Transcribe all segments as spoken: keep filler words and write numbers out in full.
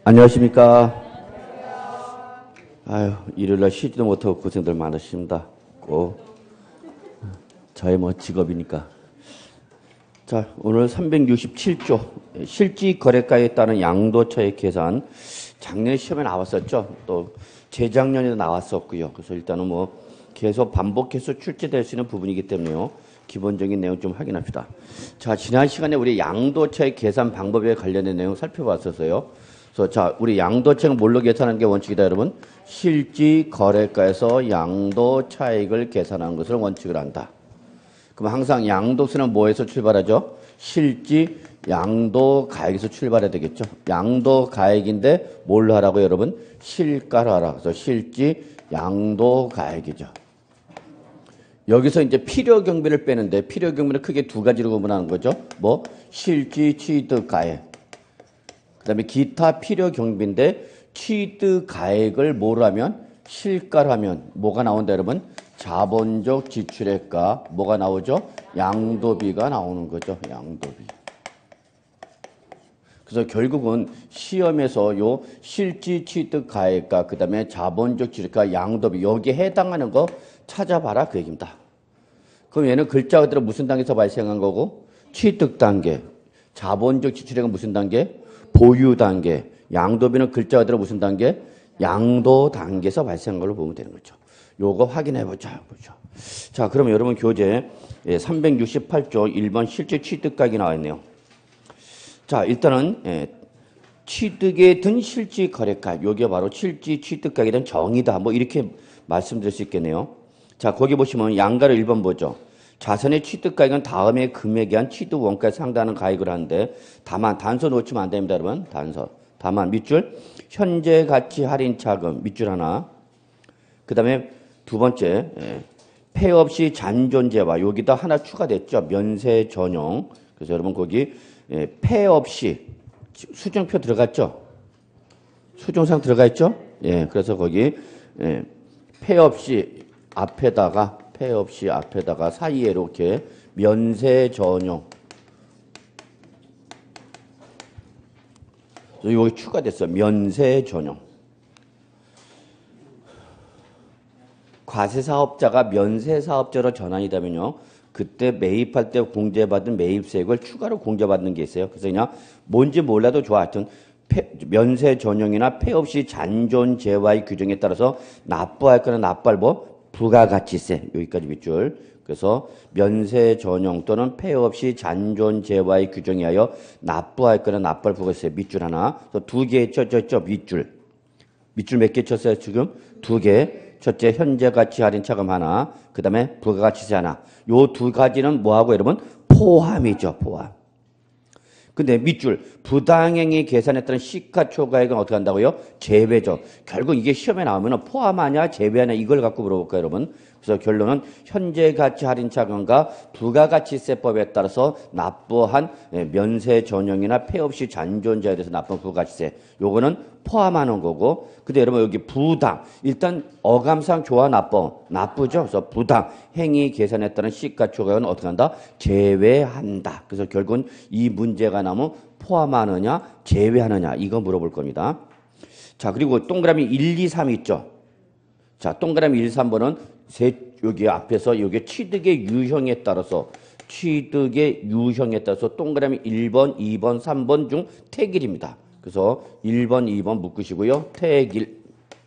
안녕하십니까. 아유, 일요일날 쉬지도 못하고 고생들 많으십니다. 꼭 저의 뭐 직업이니까. 자, 오늘 삼백육십칠 조 실지 거래가에 따른 양도차익 계산 작년 시험에 나왔었죠. 또 재작년에도 나왔었고요. 그래서 일단은 뭐 계속 반복해서 출제될 수 있는 부분이기 때문에요. 기본적인 내용 좀 확인합시다. 자, 지난 시간에 우리 양도차익 계산 방법에 관련된 내용 살펴봤었어요. 그래서 자, 우리 양도차익을 뭘로 계산하는 게 원칙이다, 여러분? 실지 거래가에서 양도차익을 계산하는 것을 원칙으로 한다. 그럼 항상 양도세는 뭐에서 출발하죠? 실지 양도가액에서 출발해야 되겠죠. 양도가액인데 뭘로 하라고 여러분? 실가로 하라. 그래서 실지 양도가액이죠. 여기서 이제 필요경비를 빼는데 필요경비는 크게 두 가지로 구분하는 거죠. 뭐 실지 취득가액. 그 다음에 기타 필요경비인데 취득가액을 뭐로 하면? 실가로 하면 뭐가 나온다 여러분? 자본적 지출액과 뭐가 나오죠? 양도비가 나오는 거죠. 양도비. 그래서 결국은 시험에서 요 실지 취득가액과 그 다음에 자본적 지출액과 양도비 여기에 해당하는 거 찾아봐라 그 얘기입니다. 그럼 얘는 글자 그대로 무슨 단계에서 발생한 거고? 취득 단계. 자본적 지출액은 무슨 단계? 보유 단계. 양도비는 글자 그대로 무슨 단계? 양도 단계에서 발생한 걸로 보면 되는 거죠. 요거 확인해 보자. 보죠. 자, 그러면 여러분 교재 삼백육십팔 조 일 번 실제 취득가액이 나와 있네요. 자, 일단은 예, 취득에 든 실지 거래가. 요게 바로 실지 취득가액에 대한 정의다. 뭐 이렇게 말씀드릴 수 있겠네요. 자, 거기 보시면 양가로 일 번 보죠. 자산의 취득가액은 다음의 금액에 한 취득 원가에 상당하는 가액을 하는데 다만 단서 놓치면 안 됩니다, 여러분. 단서. 다만 밑줄 현재 가치 할인 차금 밑줄 하나. 그다음에 두 번째 예, 폐 없이 잔존재화 여기다 하나 추가됐죠. 면세 전용. 그래서 여러분 거기 예, 폐 없이 수정표 들어갔죠. 수정상 들어가 있죠. 예, 그래서 거기 예, 폐 없이 앞에다가 폐 없이 앞에다가 사이에 이렇게 면세 전용. 여기 추가됐어요. 면세 전용. 과세사업자가 면세사업자로 전환이 되면요. 그때 매입할 때 공제받은 매입세액을 추가로 공제받는 게 있어요. 그래서 그냥 뭔지 몰라도 좋아. 하여튼 면세 전용이나 폐 없이 잔존 재화의 규정에 따라서 납부할 거는 납부할 뭐 부가가치세 여기까지 밑줄. 그래서 면세 전용 또는 폐 없이 잔존 재화의 규정에 하여 납부할 거는 납부할 부가가치세 밑줄 하나. 두 개 쳤죠 밑줄. 밑줄 몇 개 쳤어요 지금? 두 개. 첫째 현재 가치 할인 차금 하나. 그 다음에 부가가치세 하나. 요 두 가지는 뭐하고 여러분? 포함이죠. 포함. 근데 밑줄 부당행위 계산했다는 시가초가액은 어떻게 한다고요? 제외죠. 결국 이게 시험에 나오면 포함하냐 제외하냐 이걸 갖고 물어볼까요 여러분? 그래서 결론은 현재 가치 할인 차금과 부가가치세법에 따라서 납부한 면세 전용이나 폐 없이 잔존자에 대해서 납부한 부가가치세 요거는 포함하는 거고. 근데 여러분 여기 부당 일단 어감상 좋아 나빠 나쁘죠. 그래서 부당 행위 계산했다는 시가초가액은 어떻게 한다? 제외한다. 그래서 결국은 이 문제가 나면 포함하느냐 제외하느냐 이거 물어볼 겁니다. 자, 그리고 동그라미 일, 이, 삼 있죠. 자, 동그라미 일, 삼 번은 세, 여기 앞에서 여기 취득의 유형에 따라서 취득의 유형에 따라서 동그라미 일 번, 이 번, 삼 번 중 택일입니다. 그래서 일 번, 이 번 묶으시고요. 택일.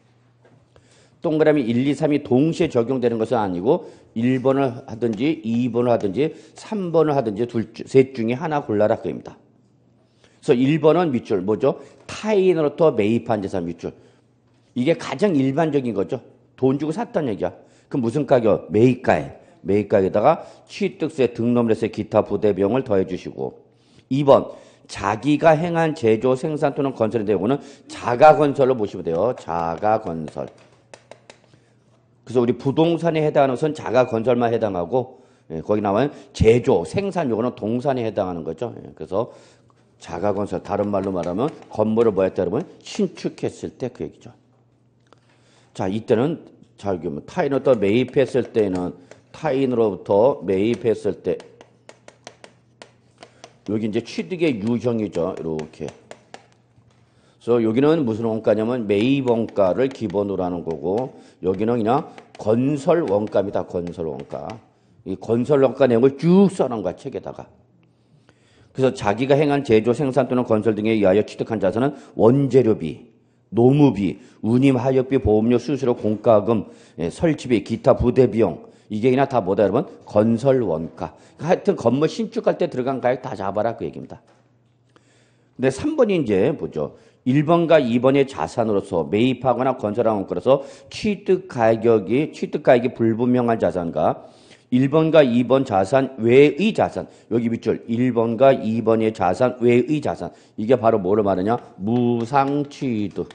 동그라미 일, 이, 삼이 동시에 적용되는 것은 아니고 일 번을 하든지 이 번을 하든지 삼 번을 하든지 둘, 셋 중에 하나 골라라 그입니다. 그래서 일 번은 밑줄 뭐죠? 타인으로부터 매입한 재산 밑줄. 이게 가장 일반적인 거죠. 돈 주고 샀다는 얘기야. 그럼 무슨 가격? 매입가액. 매입가액에다가 취득세, 등록물세, 기타 부대 비용을 더해 주시고. 이 번 자기가 행한 제조, 생산 또는 건설에 대한 거는 자가건설로 보시면 돼요. 자가건설. 그래서 우리 부동산에 해당하는 것은 자가건설만 해당하고 예, 거기 나오면 제조, 생산 요거는 동산에 해당하는 거죠. 예, 그래서 자가건설 다른 말로 말하면 건물을 뭐 했다 여러분? 신축했을 때 그 얘기죠. 자, 이때는 자, 여기 뭐 타인으로부터 매입했을 때는 타인으로부터 매입했을 때 여기 이제 취득의 유형이죠. 이렇게. 그래서 그래서 여기는 무슨 원가냐면 매입 원가를 기본으로 하는 거고 여기는 그냥 건설 원가입니다. 건설 원가. 이 건설 원가 내용을 쭉 써놓은 거야 책에다가. 그래서 자기가 행한 제조, 생산 또는 건설 등에 의하여 취득한 자산은 원재료비, 노무비, 운임, 하역비, 보험료, 수수료, 공과금, 예, 설치비, 기타 부대 비용 이게 그냥 다 뭐다 여러분? 건설 원가. 하여튼 건물 신축할 때 들어간 가액 다 잡아라 그 얘기입니다. 근데 삼 번이 이제 보죠. 일 번과 이 번의 자산으로서 매입하거나 건설한 원가로서 취득 가격이 취득 가격이 불분명한 자산과 일 번과 이 번 자산 외의 자산. 여기 밑줄 일 번과 이 번의 자산 외의 자산. 이게 바로 뭐를 말하냐? 무상취득.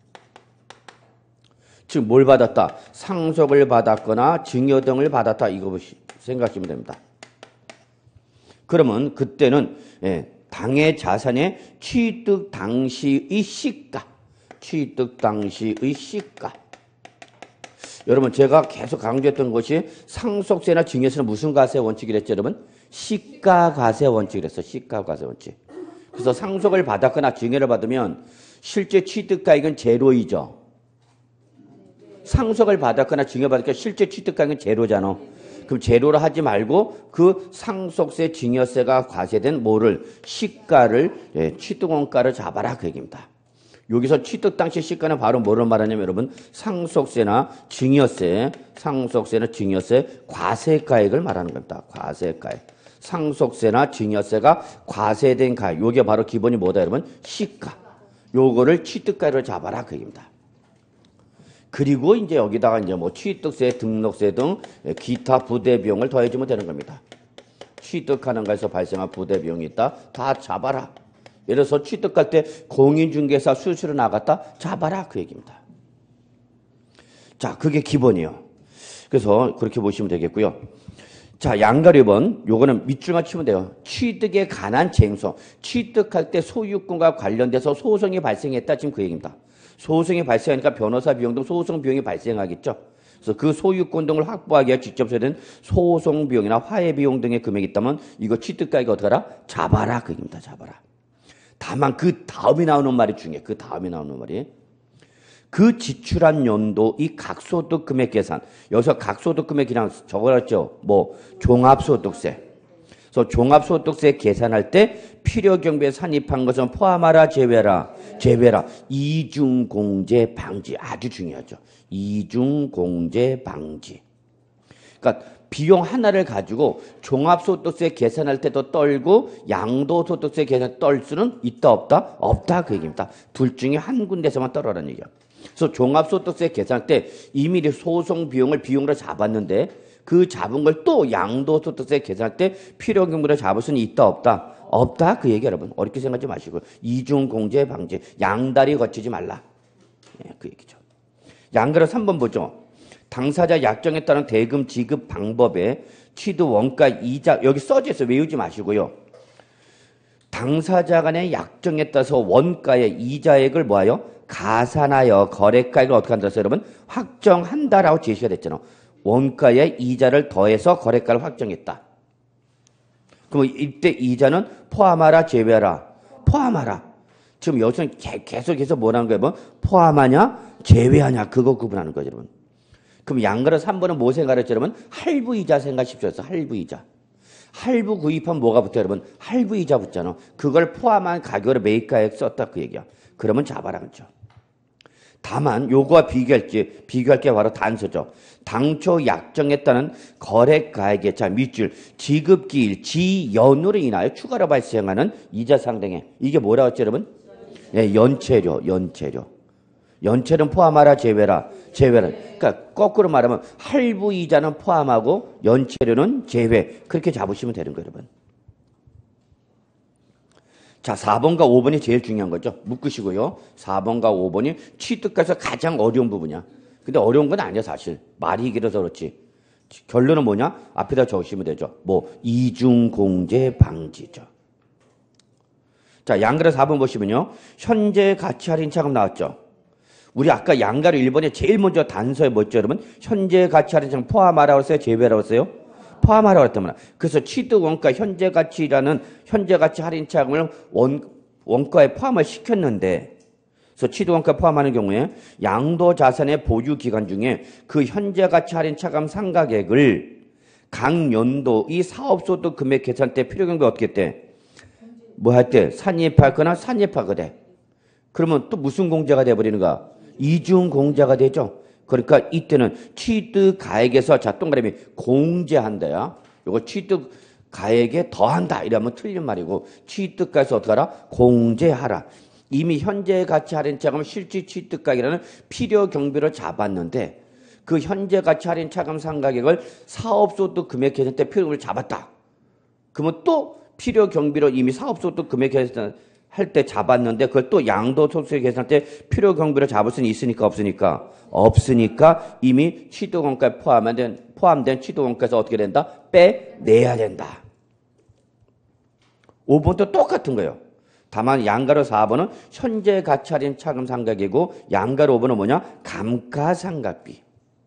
즉 뭘 받았다? 상속을 받았거나 증여 등을 받았다. 이거 생각하시면 됩니다. 그러면 그때는 예, 당의 자산의 취득 당시의 시가. 취득 당시의 시가. 여러분 제가 계속 강조했던 것이 상속세나 증여세는 무슨 과세 원칙이랬죠 여러분? 시가과세 원칙이랬어. 시가과세 원칙. 그래서 상속을 받았거나 증여를 받으면 실제 취득가액은 제로이죠. 상속을 받았거나 증여받으니까 실제 취득가액은 제로잖아. 그럼 제로를 하지 말고 그 상속세, 증여세가 과세된 뭐를 시가를 예, 취득원가를 잡아라 그 얘기입니다. 여기서 취득 당시 시가는 바로 뭐를 말하냐면 여러분 상속세나 증여세, 상속세나 증여세 과세가액을 말하는 겁니다. 과세가액. 상속세나 증여세가 과세된 가액. 요게 바로 기본이 뭐다 여러분? 시가. 요거를 취득가액으로 잡아라 그 얘기입니다. 그리고 이제 여기다가 이제 뭐 취득세, 등록세 등 기타 부대 비용을 더해주면 되는 겁니다. 취득하는 거에서 발생한 부대 비용이 있다. 다 잡아라. 예를 들어서 취득할 때 공인중개사 수수료 나갔다. 잡아라 그 얘기입니다. 자, 그게 기본이에요. 그래서 그렇게 보시면 되겠고요. 자, 양가리 번 요거는 밑줄만 치면 돼요. 취득에 관한 쟁소. 취득할 때 소유권과 관련돼서 소송이 발생했다. 지금 그 얘기입니다. 소송이 발생하니까 변호사 비용 등 소송 비용이 발생하겠죠. 그래서 그 소유권 등을 확보하기 위해 직접 소요된 소송 비용이나 화해 비용 등의 금액이 있다면 이거 취득가액이 어떻게 하라? 잡아라 그 얘기입니다. 잡아라. 다만 그 다음에 나오는 말이 중요해. 그 다음에 나오는 말이. 그 지출한 연도 이 각소득 금액 계산. 여기서 각소득 금액 그냥 적어놨죠. 뭐 종합소득세. 그래서 종합소득세 계산할 때 필요경비에 산입한 것은 포함하라 제외라. 제외라. 이중공제 방지. 아주 중요하죠. 이중공제 방지. 그러니까 비용 하나를 가지고 종합소득세 계산할 때도 떨고 양도소득세 계산 떨 수는 있다 없다? 없다 그 얘기입니다. 둘 중에 한 군데서만 떨어라는 얘기야. 그래서 종합소득세 계산할 때 이미 소송 비용을 비용으로 잡았는데 그 잡은 걸 또 양도소득세 계산할 때 필요경비로 잡을 수는 있다 없다? 없다 그 얘기 여러분. 어렵게 생각하지 마시고 이중공제 방지. 양다리 거치지 말라. 예, 그 얘기죠. 양가로 삼 번 보죠. 당사자 약정에 따른 대금 지급 방법에 취득 원가 이자 여기 써져 있어요. 외우지 마시고요. 당사자 간의 약정에 따라서 원가의 이자액을 뭐하여 가산하여 거래가액을 어떻게 한다 해서 여러분 확정한다라고 제시가 됐잖아요. 원가의 이자를 더해서 거래가를 확정했다. 그럼 이때 이자는 포함하라 제외하라. 포함하라. 지금 여기서는 계속해서 뭐라는 거예요? 포함하냐 제외하냐 그거 구분하는 거죠 여러분. 그럼 양가로 삼 번은 뭐 생각했죠 여러분? 할부이자 생각하십시오. 할부이자. 할부 구입하면 뭐가 붙어요 여러분? 할부이자 붙잖아. 그걸 포함한 가격으로 매입가액 썼다 그 얘기야. 그러면 잡아라 그죠. 다만 요거와 비교할 게 비교할 게 바로 단서죠. 당초 약정했다는 거래가액의 자 밑줄 지급기일 지연으로 인하여 추가로 발생하는 이자 상당액. 이게 뭐라고 했죠 여러분? 예, 연체료, 연체료. 연체는 포함하라 제외라. 제외라. 그러니까 거꾸로 말하면 할부 이자는 포함하고 연체료는 제외. 그렇게 잡으시면 되는 거예요, 여러분. 자, 사 번과 오 번이 제일 중요한 거죠. 묶으시고요. 사 번과 오 번이 취득가에서 가장 어려운 부분이야. 근데 어려운 건 아니야, 사실. 말이 길어서 그렇지. 결론은 뭐냐? 앞에다 적으시면 되죠. 뭐 이중공제 방지죠. 자, 양가로 사 번 보시면요. 현재 가치 할인 차감 나왔죠. 우리 아까 양가로 일 번에 제일 먼저 단서에 뭐였죠, 여러분? 현재 가치 할인 차감 포함하라고 했어요? 제외라고 했어요? 포함하라고 했단 말이야. 그래서 취득 원가 현재 가치라는 현재 가치 할인 차감을 원, 원가에 포함을 시켰는데 그래서 취득원가 포함하는 경우에 양도 자산의 보유 기간 중에 그 현재 가치 할인 차감 상가액을 각 연도 이 사업소득 금액 계산 때 필요경비 어떻게 돼? 뭐 할 때? 산입하거나 산입하거든. 그러면 또 무슨 공제가 돼버리는가? 이중 공제가 되죠. 그러니까 이때는 취득가액에서 자 동그라미 공제한다야. 요거 취득가액에 더한다 이러면 틀린 말이고 취득가에서 어떻게 하라? 공제하라. 이미 현재 가치 할인 차감 실질 취득가액이라는 필요 경비를 잡았는데 그 현재 가치 할인 차감 상가액을 사업소득 금액 계산 때 필요 경비를 잡았다. 그러면 또 필요 경비로 이미 사업소득 금액 계산 할 때 잡았는데 그걸 또 양도소득세 계산할 때 필요 경비를 잡을 수는 있으니까 없으니까 없으니까 이미 취득원가에 포함된 포함된 취득원가에서 어떻게 된다? 빼내야 된다. 오 번도 똑같은 거예요. 다만 양가로 사 번은 현재 가치 할인 차감 상가액이고 양가로 오 번은 뭐냐? 감가상각비.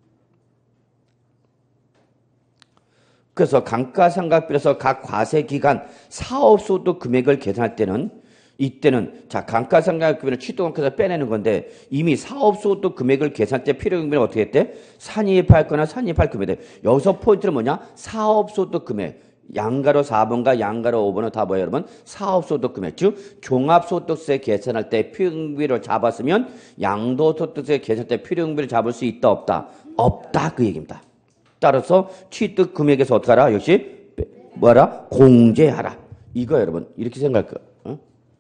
그래서 감가상각비에서 각 과세기간 사업소득 금액을 계산할 때는 이때는 자 감가상각비는 취득원가에서 빼내는 건데 이미 사업소득 금액을 계산할 때 필요경비는 어떻게 했대? 산입할 거나 산입할 금액. 여기서 포인트는 뭐냐? 사업소득 금액. 양가로 사 번과 양가로 오 번은 다 뭐예요 여러분? 사업소득 금액. 즉 종합소득세 계산할 때 필요경비를 잡았으면 양도소득세 계산할 때 필요경비를 잡을 수 있다 없다? 없다 그 얘기입니다. 따라서 취득 금액에서 어떻게 하라? 역시 뭐하라? 공제하라. 이거 여러분 이렇게 생각할 거예요. 어?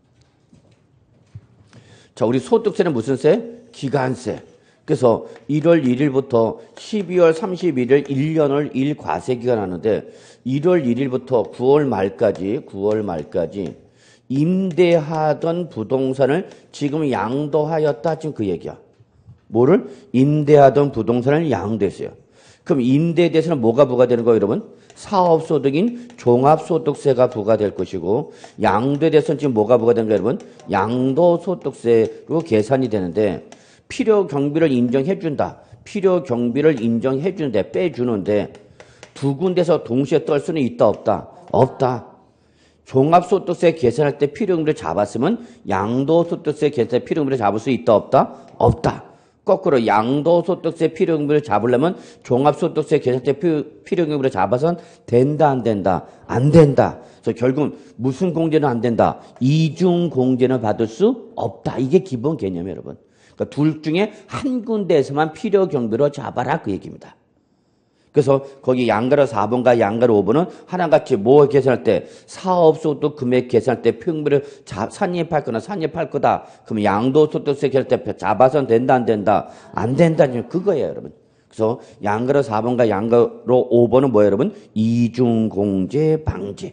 자, 우리 소득세는 무슨 세? 기간세. 그래서 일월 일일부터 십이월 삼십일일 일 년을 일 과세기간 하는데 일월 일일부터 구월 말까지 구월 말까지 임대하던 부동산을 지금 양도하였다. 지금 그 얘기야. 뭐를? 임대하던 부동산을 양도했어요. 그럼 임대에 대해서는 뭐가 부과되는 거예요, 여러분? 사업소득인 종합소득세가 부과될 것이고 양도에 대해서는 지금 뭐가 부과되는 거예요, 여러분? 양도소득세로 계산이 되는데 필요 경비를 인정해 준다. 필요 경비를 인정해 주는데 빼주는데 두 군데서 동시에 떨 수는 있다 없다? 없다. 종합소득세 계산할 때 필요 경비를 잡았으면 양도소득세 계산할 때 필요 경비를 잡을 수 있다 없다? 없다. 거꾸로 양도소득세 필요경비를 잡으려면 종합소득세 계산 때 필요경비를 잡아서는 된다 안 된다? 안 된다. 그래서 결국은 무슨 공제는 안 된다? 이중 공제는 받을 수 없다. 이게 기본 개념이에요 여러분. 그러니까 둘 중에 한 군데에서만 필요경비로 잡아라 그 얘기입니다. 그래서 거기 양가로 사 번과 양가로 오 번은 하나같이 뭐 계산할 때 사업소득 금액 계산할 때 필요경비를 산입할 거나 산입할 거다. 그러면 양도소득세 계산할 때 잡아서는 된다 안 된다? 안 된다. 그거예요 여러분. 그래서 양가로 사 번과 양가로 오 번은 뭐예요 여러분? 이중공제 방지.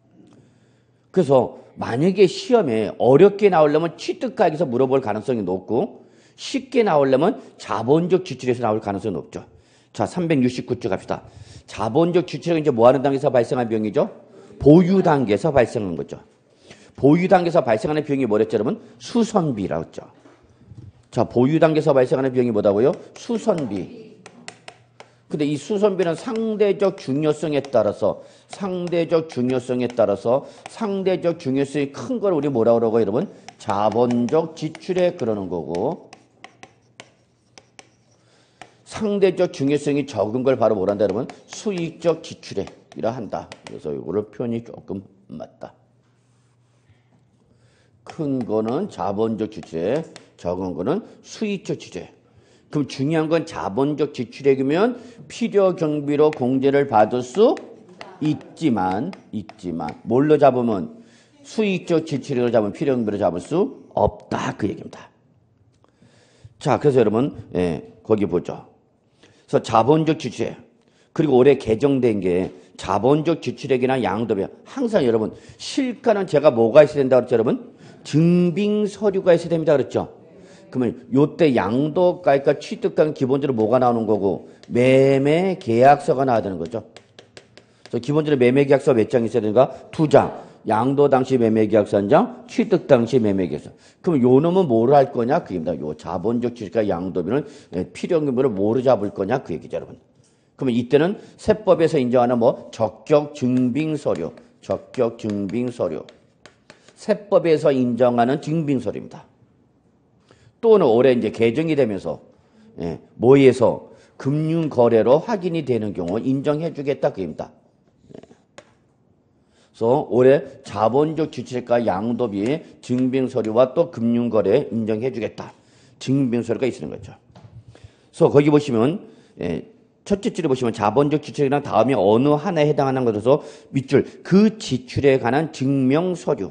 그래서 만약에 시험에 어렵게 나오려면 취득가액에서 물어볼 가능성이 높고 쉽게 나오려면 자본적 지출에서 나올 가능성이 높죠. 자, 삼백육십구 쪽 갑시다. 자본적 지출은 이제 뭐 하는 단계에서 발생한 비용이죠? 보유 단계에서 발생한 거죠. 보유 단계에서 발생하는 비용이 뭐랬죠, 여러분? 수선비라고 했죠. 자, 보유 단계에서 발생하는 비용이 뭐다고요? 수선비. 근데 이 수선비는 상대적 중요성에 따라서 상대적 중요성에 따라서 상대적 중요성이 큰 걸 우리 뭐라고 그러고 여러분? 자본적 지출에 그러는 거고 상대적 중요성이 적은 걸 바로 뭐란다 여러분? 수익적 지출에 이라 한다. 그래서 이거를 표현이 조금 맞다. 큰 거는 자본적 지출에 적은 거는 수익적 지출에. 그럼 중요한 건 자본적 지출액이면 필요 경비로 공제를 받을 수 있지만 있지만 뭘로 잡으면 수익적 지출액을 잡으면 필요 경비로 잡을 수 없다 그 얘기입니다. 자, 그래서 여러분 예, 거기 보죠. 그래서 자본적 지출액 그리고 올해 개정된 게 자본적 지출액이나 양도비 항상 여러분 실가는 제가 뭐가 있어야 된다 그랬죠 여러분? 증빙 서류가 있어야 됩니다 그랬죠? 그러면 요때 양도가액과 취득가액은 기본적으로 뭐가 나오는 거고 매매 계약서가 나와야 되는 거죠. 그래서 기본적으로 매매 계약서 몇 장 있어야 되는가? 두 장. 양도 당시 매매 계약서 한 장, 취득 당시 매매 계약서. 그럼 요 놈은 뭐를 할 거냐? 그입니다. 요 자본적 지출과 양도비는 필요경비를 뭐로 잡을 거냐? 그 얘기죠, 여러분. 그러면 이때는 세법에서 인정하는 뭐 적격 증빙 서류, 적격 증빙 서류. 세법에서 인정하는 증빙 서류입니다. 또는 올해 이제 개정이 되면서 예, 뭐에서 금융거래로 확인이 되는 경우 인정해 주겠다 그입니다. 예. 그래서 올해 자본적 주체가 양도비 증빙서류와 또 금융거래 인정해 주겠다. 증빙서류가 있는 거죠. 그래서 거기 보시면 예, 첫째 줄에 보시면 자본적 지출이랑 다음에 어느 하나에 해당하는 것에서 밑줄 그 지출에 관한 증명서류.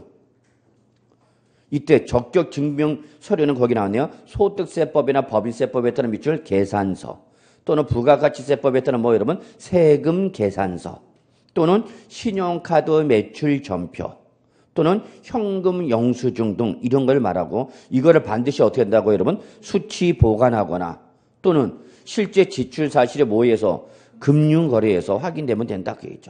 이때 적격 증명서류는 거기 나왔네요. 소득세법이나 법인세법에 따른 밑줄 계산서 또는 부가가치세법에 따른 뭐 여러분 세금 계산서 또는 신용카드 매출 전표 또는 현금 영수증 등 이런 걸 말하고 이거를 반드시 어떻게 한다고 여러분 수치 보관하거나 또는 실제 지출 사실에 모여서 금융거래에서 확인되면 된다 그 얘기죠.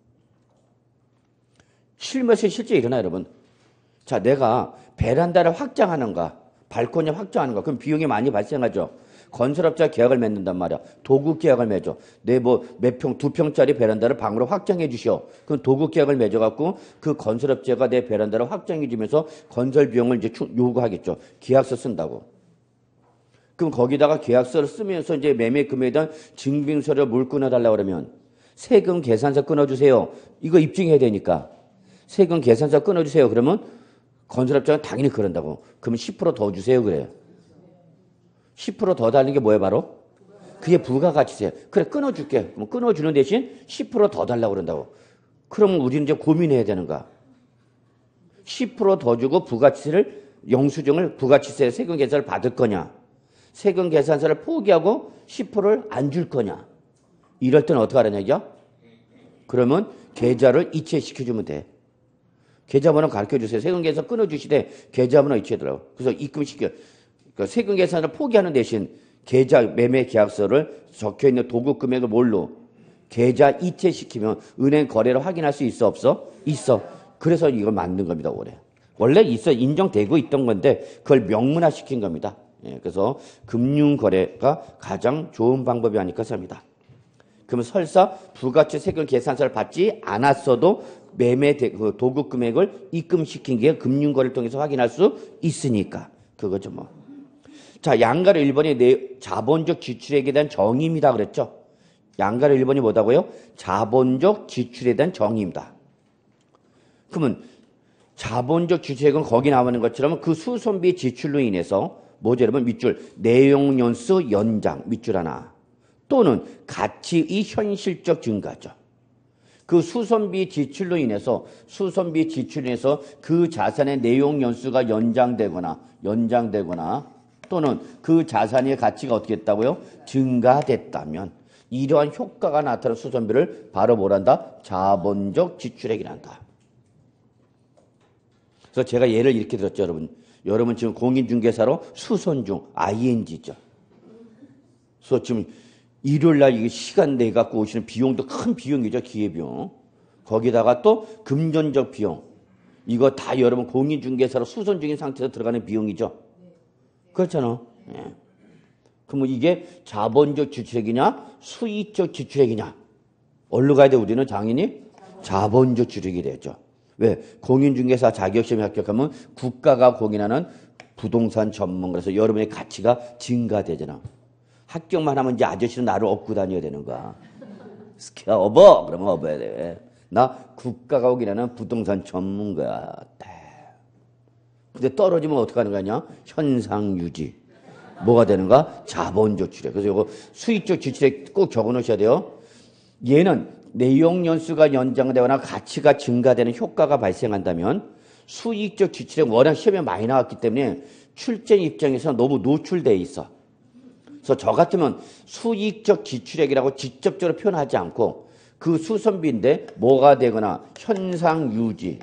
실무에서 실제 일어나 여러분. 자, 내가 베란다를 확장하는가 발코니 확장하는가 그럼 비용이 많이 발생하죠. 건설업자 계약을 맺는단 말이야. 도구 계약을 맺어. 내 뭐 몇 평, 두 평짜리 베란다를 방으로 확장해 주시오. 그럼 도구 계약을 맺어갖고 그 건설업자가 내 베란다를 확장해 주면서 건설 비용을 이제 요구하겠죠. 계약서 쓴다고. 그럼 거기다가 계약서를 쓰면서 이제 매매 금액에 대한 증빙서류 뭘 끊어달라고 그러면 세금 계산서 끊어주세요. 이거 입증해야 되니까. 세금 계산서 끊어주세요. 그러면 건설업자는 당연히 그런다고. 그러면 십 퍼센트 더 주세요. 그래요. 십 퍼센트 더 달라는 게 뭐예요 바로? 그게 부가가치세요. 그래 끊어줄게. 그럼 끊어주는 대신 십 퍼센트 더 달라고 그런다고. 그럼 우리는 이제 고민해야 되는가. 십 퍼센트 더 주고 부가치세를 영수증을 부가치세 세금 계산을 받을 거냐. 세금 계산서를 포기하고 십 퍼센트를 안 줄 거냐. 이럴 때는 어떻게 하라는 얘기죠? 그러면 계좌를 이체시켜주면 돼. 계좌번호 가르쳐주세요. 세금 계산 끊어주시되 계좌번호 이체해달라고. 그래서 입금시켜. 그러니까 세금 계산을 포기하는 대신 계좌 매매 계약서를 적혀있는 도구 금액을 뭘로? 계좌 이체시키면 은행 거래를 확인할 수 있어 없어? 있어. 그래서 이걸 만든 겁니다. 올해. 원래 있어 인정되고 있던 건데 그걸 명문화시킨 겁니다. 예, 그래서 금융거래가 가장 좋은 방법이 아닐까 합니다. 그러면 설사 부가치 세금 계산서를 받지 않았어도 매매 그 도구 금액을 입금시킨 게 금융거래를 통해서 확인할 수 있으니까 그거죠 뭐. 자, 양가로 일 번이 내 자본적 지출액에 대한 정의입니다 그랬죠. 양가로 일 번이 뭐다고요? 자본적 지출에 대한 정의입니다. 그러면 자본적 지출액은 거기 나오는 것처럼 그 수선비 지출로 인해서 뭐죠 여러분? 밑줄 내용연수 연장 밑줄 하나 또는 가치의 현실적 증가죠. 그 수선비 지출로 인해서 수선비 지출로 인해서 그 자산의 내용연수가 연장되거나 연장되거나 또는 그 자산의 가치가 어떻게 됐다고요? 증가됐다면 이러한 효과가 나타나는 수선비를 바로 뭐란다? 자본적 지출액이란다. 그래서 제가 예를 이렇게 들었죠 여러분. 여러분 지금 공인중개사로 수선중 아이엔지죠. 그래서 지금 일요일날 이게 시간 내 갖고 오시는 비용도 큰 비용이죠. 기회비용. 거기다가 또 금전적 비용. 이거 다 여러분 공인중개사로 수선 중인 상태에서 들어가는 비용이죠. 그렇잖아. 예. 그러면 이게 자본적 지출액이냐 수익적 지출액이냐. 어디로 가야 돼 우리는 당연히 자본적 지출액이 되죠. 왜? 공인중개사 자격시험에 합격하면 국가가 공인하는 부동산 전문가라서 여러분의 가치가 증가되잖아. 합격만 하면 이제 아저씨는 나를 업고 다녀야 되는 거야. 스키야 업어! 그러면 업어야 돼. 나 국가가 공인하는 부동산 전문가야. 근데 떨어지면 어떻게 하는 거 아니야? 현상 유지. 뭐가 되는가? 자본적 지출액. 그래서 이거 수익적 지출액 꼭 적어 놓으셔야 돼요. 얘는 내용 연수가 연장되거나 가치가 증가되는 효과가 발생한다면 수익적 지출액 워낙 시험에 많이 나왔기 때문에 출제 입장에서 너무 노출되어 있어. 그래서 저 같으면 수익적 지출액이라고 직접적으로 표현하지 않고 그 수선비인데 뭐가 되거나 현상 유지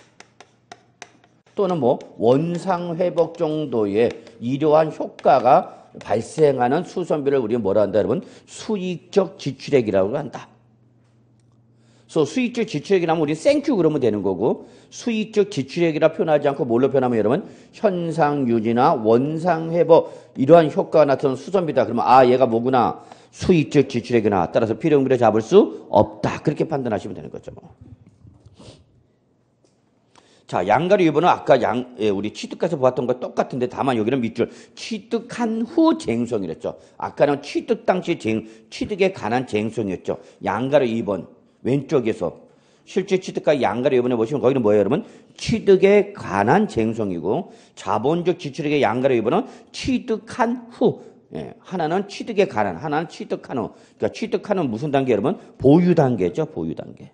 또는 뭐 원상 회복 정도의 이러한 효과가 발생하는 수선비를 우리가 뭐라 한다 여러분? 수익적 지출액이라고 한다. 그래서 수익적 지출액이라면 우리 땡큐 그러면 되는 거고 수익적 지출액이라 표현하지 않고 뭘로 표현하면 여러분 현상 유지나 원상 회복 이러한 효과가 나타나는 수선비다. 그러면 아 얘가 뭐구나 수익적 지출액이나 따라서 필요응비를 잡을 수 없다. 그렇게 판단하시면 되는 거죠. 뭐. 자, 양가로 이 번은 아까 양, 예, 우리 취득해서 보았던 거 똑같은데 다만 여기는 밑줄 취득한 후 쟁송이랬죠. 아까는 취득 당시 쟁, 취득에 관한 쟁송이었죠. 양가로 이 번 왼쪽에서 실제 취득과 양가로 이 번에 보시면 거기는 뭐예요, 여러분? 취득에 관한 쟁송이고 자본적 지출액의 양가로 이 번은 취득한 후. 예, 하나는 취득에 관한, 하나는 취득한 후. 그러니까 취득한 후 무슨 단계, 여러분? 보유 단계죠, 보유 단계.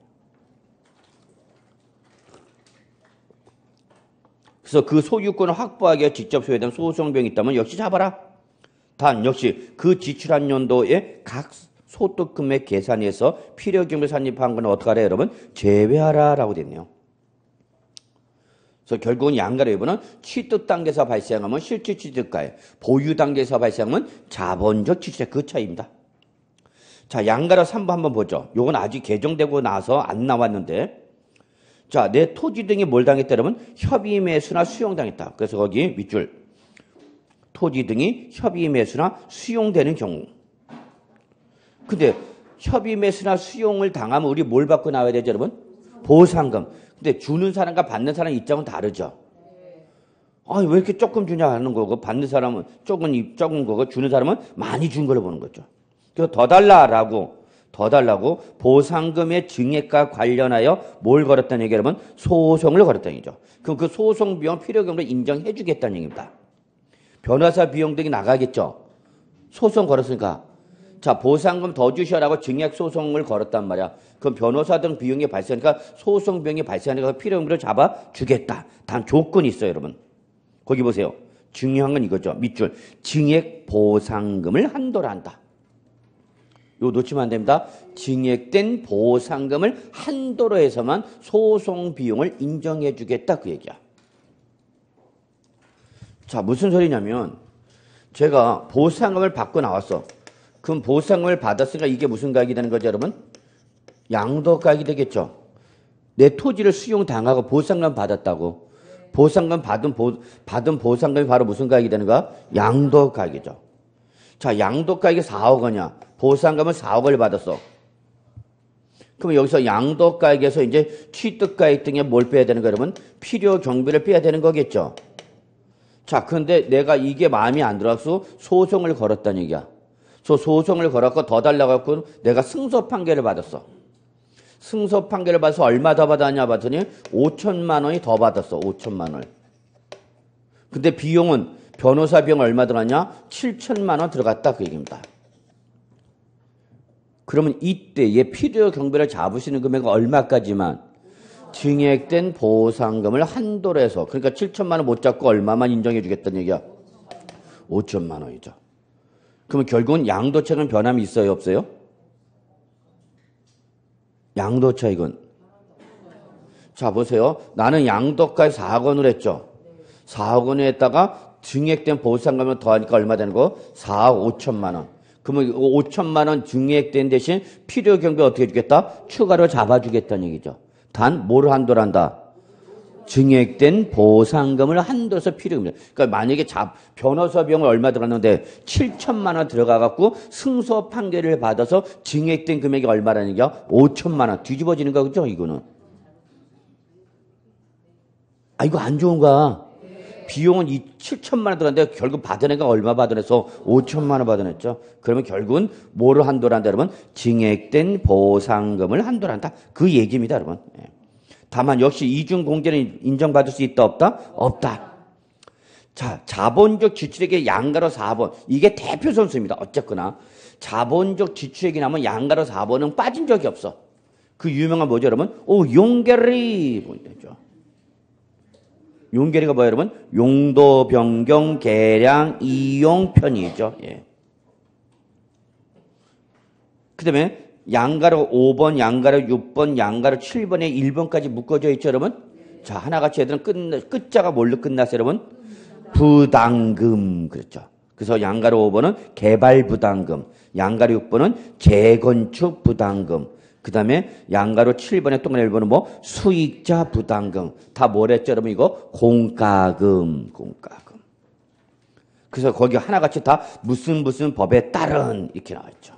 그래서 그 소유권을 확보하기 위해 직접 소유된 소송비용이 있다면 역시 잡아라. 단 역시 그 지출한 연도에 각 소득 금액 계산해서 필요 경비를 산입한 건 어떻게 하래, 여러분? 제외하라라고 됐네요. 그래서 결국은 양가로 여부는 취득 단계에서 발생하면 실질 취득가액, 보유 단계에서 발생하면 자본적 지출액, 그 차이입니다. 자, 양가로 삼 번 한번 보죠. 요건 아직 개정되고 나서 안 나왔는데, 자, 내 토지 등이 뭘 당했다 그러면 협의 매수나 수용당했다. 그래서 거기 밑줄 토지 등이 협의 매수나 수용되는 경우. 근데 협의 매수나 수용을 당하면 우리 뭘 받고 나와야 되죠, 여러분? 보상금. 근데 주는 사람과 받는 사람 입장은 다르죠. 아, 왜 이렇게 조금 주냐 하는 거고, 받는 사람은 조금 적은 거고, 주는 사람은 많이 준 걸로 보는 거죠. 그래서 더 달라라고 더 달라고 보상금의 증액과 관련하여 뭘 걸었다는 얘기, 여러분? 소송을 걸었다는 얘기죠. 그럼 그 소송 비용 필요금으로 인정해 주겠다는 얘기입니다. 변호사 비용 등이 나가겠죠. 소송 걸었으니까. 자, 보상금 더 주셔라고 증액 소송을 걸었단 말이야. 그럼 변호사 등 비용이 발생하니까 소송 비용이 발생하니까 필요금으로 잡아 주겠다. 단 조건이 있어요, 여러분. 거기 보세요. 중요한 건 이거죠. 밑줄. 증액 보상금을 한도로 한다. 이거 놓치면 안 됩니다. 증액된 보상금을 한도로 해서만 소송 비용을 인정해 주겠다, 그 얘기야. 자, 무슨 소리냐면 제가 보상금을 받고 나왔어. 그럼 보상금을 받았으니까 이게 무슨 가액이 되는 거죠, 여러분? 양도가액이 되겠죠. 내 토지를 수용당하고 보상금 받았다고. 보상금 받은, 보, 받은 보상금이 바로 무슨 가액이 되는 거야? 양도가액이죠. 자, 양도가액이 사억 원이야. 보상금은 사억을 받았어. 그럼 여기서 양도가액에서 이제 취득가액 등에 뭘 빼야 되는 거야, 여러분? 필요 경비를 빼야 되는 거겠죠. 자, 그런데 내가 이게 마음에 안 들어서 소송을 걸었다는 얘기야. 소, 소송을 걸었고 더 달라고 갖고 내가 승소 판결을 받았어. 승소 판결을 받아서 얼마 더 받았냐 봤더니 오천만 원이 더 받았어. 오천만 원. 근데 비용은 변호사 비용 얼마 들어갔냐? 칠천만 원 들어갔다, 그 얘기입니다. 그러면 이때의 필요 경비를 잡으시는 금액은 얼마까지만? 증액된 보상금을 한도로 해서, 그러니까 칠천만 원 못 잡고 얼마만 인정해 주겠다는 얘기야? 오천만 원이죠. 그러면 결국은 양도차익은 변함이 있어요, 없어요? 양도차익은. 자, 보세요. 나는 양도가액 사억 원으로 했죠. 사억 원에 했다가 증액된 보상금을 더하니까 얼마 되는 거? 사억 오천만 원. 그러면 오천만 원 증액된 대신 필요 경비 어떻게 해주겠다? 추가로 잡아주겠다는 얘기죠. 단, 뭘 한도로 한다? 증액된 보상금을 한도에서 필요금이죠. 그러니까 만약에 잡, 변호사 비용을 얼마 들어갔는데 칠천만 원 들어가갖고 승소 판결을 받아서 증액된 금액이 얼마라는 얘기야? 오천만 원. 뒤집어지는 거죠, 이거는. 아, 이거 안 좋은 거야. 비용은 이 칠천만 원 들어갔는데 결국 받은 애가 얼마 받은 애서 오천만 원 받은 애죠. 그러면 결국은 뭐를 한도로 한다, 여러분? 증액된 보상금을 한도로 한다. 그 얘기입니다, 여러분. 예. 다만 역시 이중 공제는 인정받을 수 있다, 없다? 없다. 자, 자본적 지출액의 양가로 사 번. 이게 대표 선수입니다. 어쨌거나 자본적 지출액이 나면 양가로 사 번은 빠진 적이 없어. 그 유명한 뭐죠, 여러분? 오, 용계리 보이죠. 용계리가 뭐예요, 여러분? 용도 변경, 계량, 이용, 편의죠. 예. 그 다음에 양가로 오 번, 양가로 육 번, 양가로 칠 번에 일 번까지 묶어져 있죠, 여러분? 자, 하나같이 애들은 끝, 끝자가 뭘로 끝났어요, 여러분? 부담금. 그렇죠. 그래서 양가로 오 번은 개발 부담금, 양가로 육 번은 재건축 부담금, 그 다음에 양가로 칠 번에 동그라미 일 번은 뭐? 수익자 부담금. 다 뭐랬죠, 여러분? 이거 공과금, 공과금. 그래서 거기 하나같이 다 무슨 무슨 법에 따른 이렇게 나와있죠.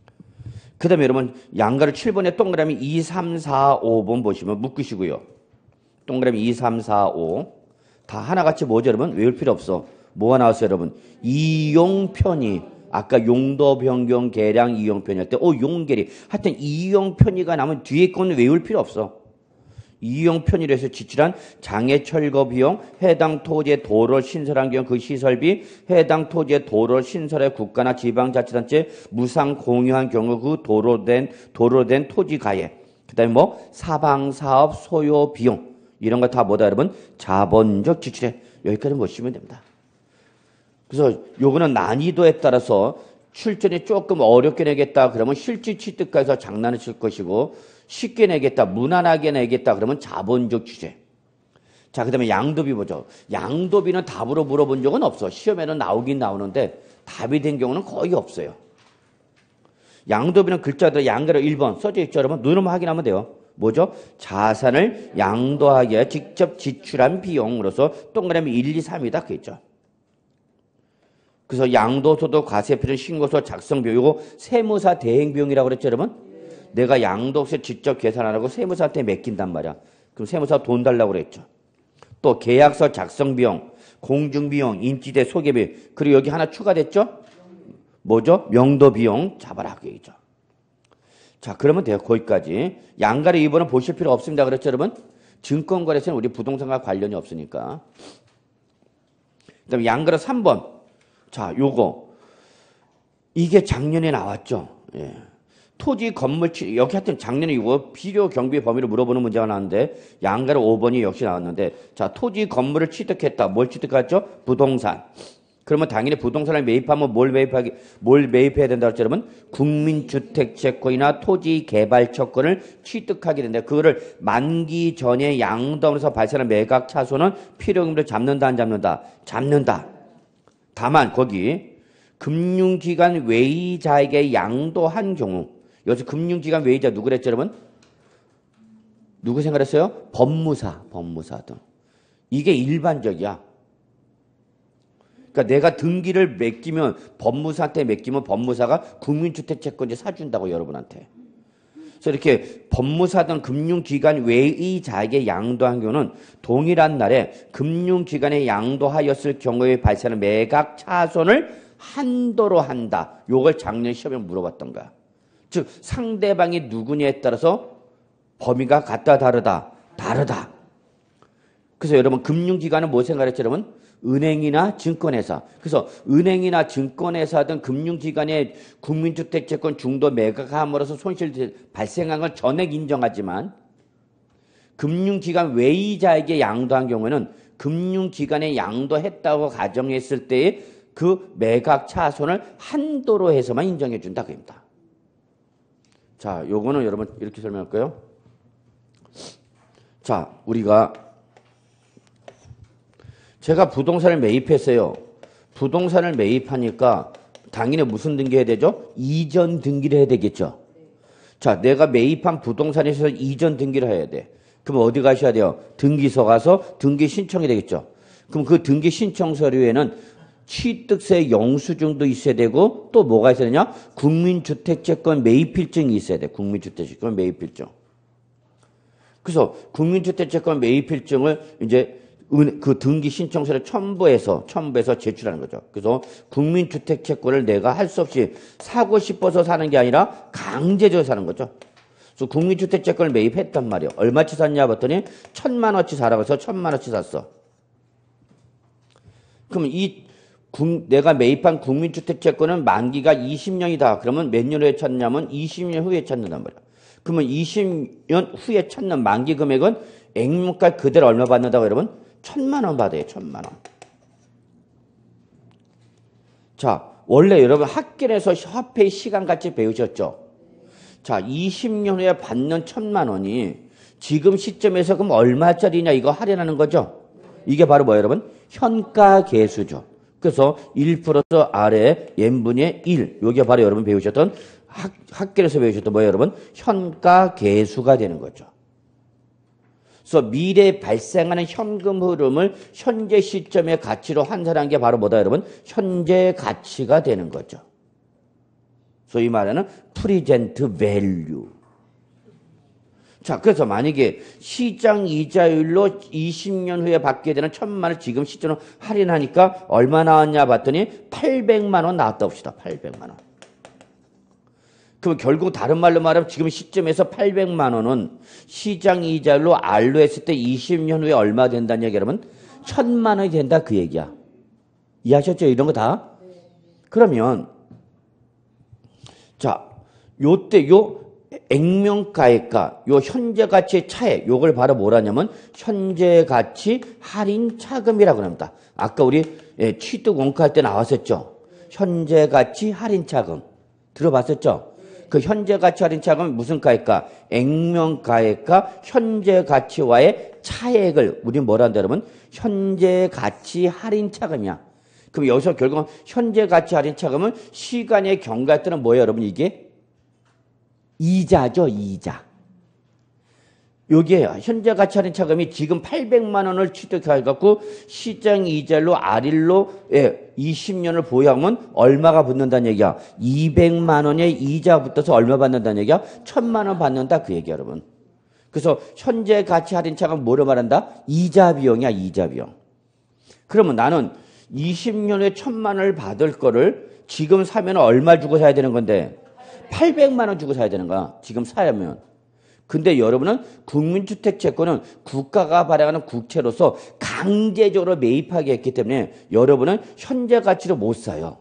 그 다음에 여러분 양가로 칠 번에 동그라미 이, 삼, 사, 오 번 보시면 묶으시고요. 동그라미 이, 삼, 사, 오. 다 하나같이 뭐죠, 여러분? 외울 필요 없어. 뭐가 나왔어요, 여러분? 이용 편의. 아까 용도 변경 계량 이용 편의할 때, 어, 용계리. 하여튼 이용 편의가 나면 뒤에 거는 외울 필요 없어. 이용 편의로 해서 지출한 장애 철거 비용, 해당 토지의 도로를 신설한 경우 그 시설비, 해당 토지의 도로를 신설해 국가나 지방자치단체 무상 공유한 경우 그 도로된, 도로된 토지 가액. 그 다음에 뭐, 사방사업 소요 비용. 이런 거 다 뭐다, 여러분? 자본적 지출에. 여기까지 보시면 됩니다. 그래서 요거는 난이도에 따라서 출전이 조금 어렵게 내겠다 그러면 실질 취득가에서 장난을 칠 것이고 쉽게 내겠다, 무난하게 내겠다 그러면 자본적 취재. 자, 그 다음에 양도비 보죠. 양도비는 답으로 물어본 적은 없어. 시험에는 나오긴 나오는데 답이 된 경우는 거의 없어요. 양도비는 글자대로 양가로 일 번 써져 있죠, 여러분. 눈으로만 확인하면 돼요. 뭐죠? 자산을 양도하기 위해 직접 지출한 비용으로서 동그라미 일, 이, 삼이다 그랬죠. 그래서 양도소득 과세표준 신고서 작성 비용, 이거 세무사 대행 비용이라고 그랬죠, 여러분? 내가 양도세 직접 계산 안 하고 세무사한테 맡긴단 말이야. 그럼 세무사 돈 달라고 그랬죠. 또 계약서 작성 비용, 공증 비용, 인지대 소개비, 그리고 여기 하나 추가됐죠? 뭐죠? 명도 비용 잡아라 그 얘기죠. 자, 그러면 돼요. 거기까지. 양가리 이 번은 보실 필요 없습니다. 그랬죠, 여러분? 증권거래소는 우리 부동산과 관련이 없으니까. 그 다음에 양가리 삼 번. 자, 요거. 이게 작년에 나왔죠. 예. 토지 건물, 여기 하여튼 작년에 이거 필요 경비 범위를 물어보는 문제가 나왔는데, 양가로 오 번이 역시 나왔는데, 자, 토지 건물을 취득했다. 뭘 취득했죠? 부동산. 그러면 당연히 부동산을 매입하면 뭘 매입하기, 뭘 매입해야 된다고 했죠, 여러분? 국민주택채권이나 토지개발채권을 취득하게 된다. 그거를 만기 전에 양도하면서 발생한 매각 차손은 필요금을 잡는다, 안 잡는다? 잡는다. 다만, 거기, 금융기관 외이자에게 양도한 경우, 여기서 금융기관 외이자 누구 그랬죠, 여러분? 누구 생각했어요? 법무사, 법무사 등. 이게 일반적이야. 그러니까 내가 등기를 맡기면 법무사한테 맡기면 법무사가 국민주택채권지 사준다고 여러분한테. 그래서 이렇게 법무사 등 금융기관 외의자에게 양도한 경우는 동일한 날에 금융기관에 양도하였을 경우에 발생하는 매각 차손을 한도로 한다. 요걸 작년 시험에 물어봤던 거야. 즉 상대방이 누구냐에 따라서 범위가 같다 다르다. 다르다. 그래서 여러분 금융기관은 뭐 생각했죠, 여러분? 은행이나 증권회사. 그래서 은행이나 증권회사 등 금융기관의 국민주택채권 중도 매각함으로써 손실 발생한 건 전액 인정하지만 금융기관 외이자에게 양도한 경우에는 금융기관에 양도했다고 가정했을 때의 그 매각 차손을 한도로 해서만 인정해 준다 그럽니다. 자, 요거는 여러분 이렇게 설명할까요? 자, 우리가 제가 부동산을 매입했어요. 부동산을 매입하니까 당연히 무슨 등기해야 되죠? 이전 등기를 해야 되겠죠. 자, 내가 매입한 부동산에서 이전 등기를 해야 돼. 그럼 어디 가셔야 돼요? 등기소 가서 등기 신청이 되겠죠. 그럼 그 등기 신청 서류에는 취득세 영수증도 있어야 되고 또 뭐가 있어야 되냐? 국민주택채권 매입필증이 있어야 돼. 국민주택채권 매입필증. 그래서 국민주택채권 매입필증을 이제 그 등기 신청서를 첨부해서 첨부해서 제출하는 거죠. 그래서 국민주택채권을 내가 할 수 없이 사고 싶어서 사는 게 아니라 강제적으로 사는 거죠. 그래서 국민주택채권을 매입했단 말이에요. 얼마치 샀냐 봤더니 천만 원치 사라고 해서 천만 원치 샀어. 그럼 이 국, 내가 매입한 국민주택채권은 만기가 이십 년이다. 그러면 몇 년 후에 찾냐면 이십 년 후에 찾는단 말이야. 그러면 이십 년 후에 찾는 만기 금액은 액면가 그대로 얼마 받는다고 여러분? 천만 원 받아요. 천만 원. 자, 원래 여러분 학교에서 화폐 시간같이 배우셨죠? 자, 이십 년 후에 받는 천만 원이 지금 시점에서 그럼 얼마짜리냐 이거 할인하는 거죠? 이게 바로 뭐예요, 여러분? 현가계수죠. 그래서 일 플러스 아래 n분의 일. 이게 바로 여러분 배우셨던 학, 학교에서 배우셨던 뭐예요, 여러분? 현가계수가 되는 거죠. 그래서 미래에 발생하는 현금 흐름을 현재 시점의 가치로 환산한 게 바로 뭐다, 여러분? 현재 가치가 되는 거죠. 소위 말하는 프리젠트 밸류. 자, 그래서 만약에 시장 이자율로 이십 년 후에 받게 되는 천만 원 지금 시점으로 할인하니까 얼마 나왔냐 봤더니 팔백만 원 나왔다 봅시다. 팔백만 원. 그럼 결국 다른 말로 말하면 지금 시점에서 팔백만 원은 시장 이자율로 R로 했을 때 이십 년 후에 얼마 된다는 얘기 여러분? 천만 원이 된다 그 얘기야. 이해하셨죠? 이런 거 다? 그러면 자, 요때 요 액면가액과 요 현재 가치의 차액 요걸 바로 뭐라냐면 현재 가치 할인 차금이라고 합니다. 아까 우리 예, 취득 원가할 때 나왔었죠. 현재 가치 할인 차금 들어봤었죠? 그 현재 가치 할인 차금은 무슨 가액과? 액면가액과 현재 가치와의 차액을 우리 뭐라 한다 그러면 현재 가치 할인 차금이야. 그럼 여기서 결국은 현재 가치 할인 차금은 시간의 경과할 때는 뭐예요, 여러분? 이게 이자죠, 이자. 여기에 현재 가치 할인 차금이 지금 팔백만 원을 취득해갖고 시장 이자율로 R일로 예, 이십 년을 보유하면 얼마가 붙는다는 얘기야? 이백만 원의 이자 붙어서 얼마 받는다는 얘기야? 천만 원 받는다 그 얘기야, 여러분. 그래서 현재 가치 할인 차금 뭐로 말한다? 이자 비용이야, 이자 비용. 그러면 나는 이십 년 후에 천만 원을 받을 거를 지금 사면 얼마 주고 사야 되는 건데? 팔백만 원 주고 사야 되는 거야. 지금 사야면. 근데 여러분은 국민주택 채권은 국가가 발행하는 국채로서 강제적으로 매입하게 했기 때문에 여러분은 현재 가치로 못 사요.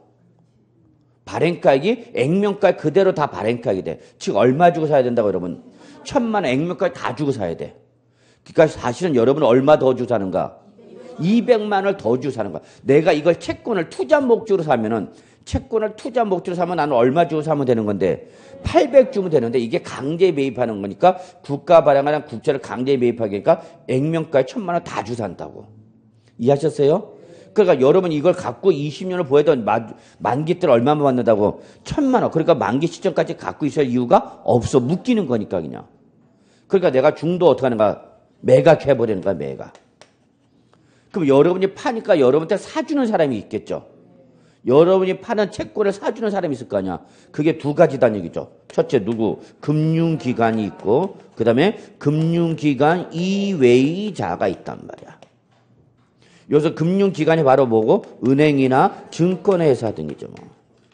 발행가액이 액면가액 그대로 다 발행가액이 돼. 즉 얼마 주고 사야 된다고 여러분? 천만 원 액면가액 다 주고 사야 돼. 그러니까 사실은 여러분은 얼마 더 주고 사는가? 이백만 원을 더 주고 사는 거야. 내가 이걸 채권을 투자 목적으로 사면은 채권을 투자 목적으로 사면 나는 얼마 주고 사면 되는 건데 팔백 주면 되는데 이게 강제 매입하는 거니까 국가 발행하는 국채를 강제 매입하니까 액면가에 천만 원 다 주고 산다고. 이해하셨어요? 그러니까 여러분 이걸 갖고 이십 년을 보여도 만기 때 얼마만 받는다고? 천만 원. 그러니까 만기 시점까지 갖고 있어야 이유가 없어. 묶이는 거니까 그냥. 그러니까 내가 중도 어떻게 하는가? 매각해버리는 거야, 매각. 그럼 여러분이 파니까 여러분한테 사주는 사람이 있겠죠. 여러분이 파는 채권을 사주는 사람이 있을 거 아니야. 그게 두 가지다는 얘기죠. 첫째 누구? 금융기관이 있고 그 다음에 금융기관 이외의 자가 있단 말이야. 여기서 금융기관이 바로 뭐고? 은행이나 증권회사 등이죠. 뭐.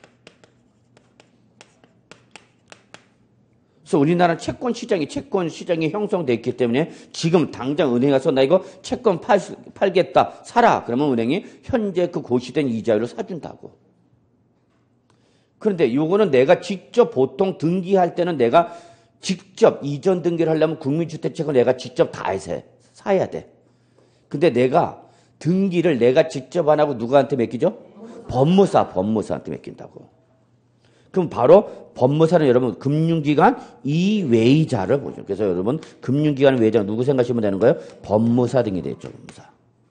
그래서 우리나라 채권 시장이 채권 시장이 형성돼 있기 때문에 지금 당장 은행 가서 나 이거 채권 팔, 팔겠다 사라 그러면 은행이 현재 그 고시된 이자율로 사준다고. 그런데 요거는 내가 직접 보통 등기할 때는 내가 직접 이전 등기를 하려면 국민주택채권 내가 직접 다 해서 사야 돼. 근데 내가 등기를 내가 직접 안 하고 누구한테 맡기죠? 법무사 법무사한테 맡긴다고. 그럼 바로 법무사는 여러분 금융기관 이외의 자를 보죠. 그래서 여러분 금융기관 외자 누구 생각하시면 되는 거예요? 법무사 등이 되죠. 법무사.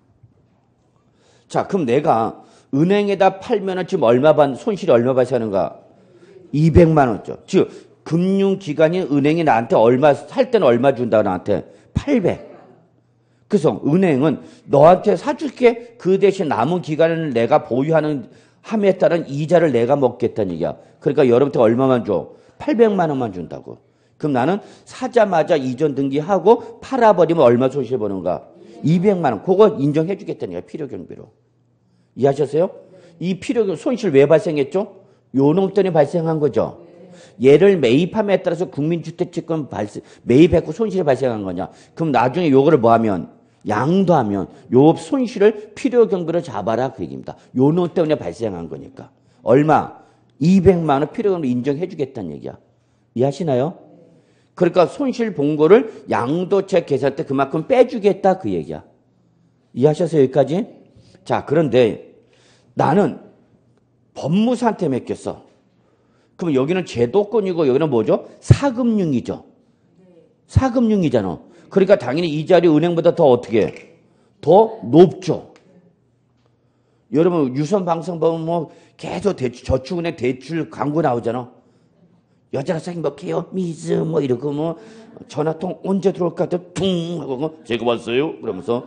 자, 그럼 내가 은행에다 팔면은 지금 얼마 반 손실이 얼마 발생하는가? 이백만 원죠. 즉 금융기관이 은행이 나한테 얼마 살 때는 얼마 준다 나한테? 팔백. 그래서 은행은 너한테 사줄게 그 대신 남은 기간을 내가 보유하는 함에 따른 이자를 내가 먹겠다는 얘기야. 그러니까 여러분한테 얼마만 줘? 팔백만 원만 준다고. 그럼 나는 사자마자 이전 등기하고 팔아버리면 얼마 손실 보는가? 이백만 원. 그거 인정해 주겠다는 얘기야. 필요경비로. 이해하셨어요? 이 필요경 손실 왜 발생했죠? 요 놈 때문에 발생한 거죠. 얘를 매입함에 따라서 국민주택채권 발생, 매입했고 손실이 발생한 거냐? 그럼 나중에 요거를 뭐 하면? 양도하면 요 손실을 필요경비로 잡아라 그 얘기입니다. 요 놈 때문에 발생한 거니까. 얼마? 이백만 원 필요경비로 인정해 주겠다는 얘기야. 이해하시나요? 그러니까 손실 본 거를 양도책 계산 때 그만큼 빼주겠다 그 얘기야. 이해하셨어요 여기까지? 자, 그런데 나는 법무사한테 맡겼어. 그럼 여기는 제도권이고 여기는 뭐죠? 사금융이죠. 사금융이잖아. 그러니까 당연히 이자율이 은행보다 더 어떻게 해? 더 높죠. 여러분 유선 방송 보면 뭐 계속 대출, 저축은행 대출 광고 나오잖아. 여자라서 뭐 개요 미즈 뭐 이러고 뭐 전화통 언제 들어올까 퉁 하고 뭐 제가 왔어요 그러면서.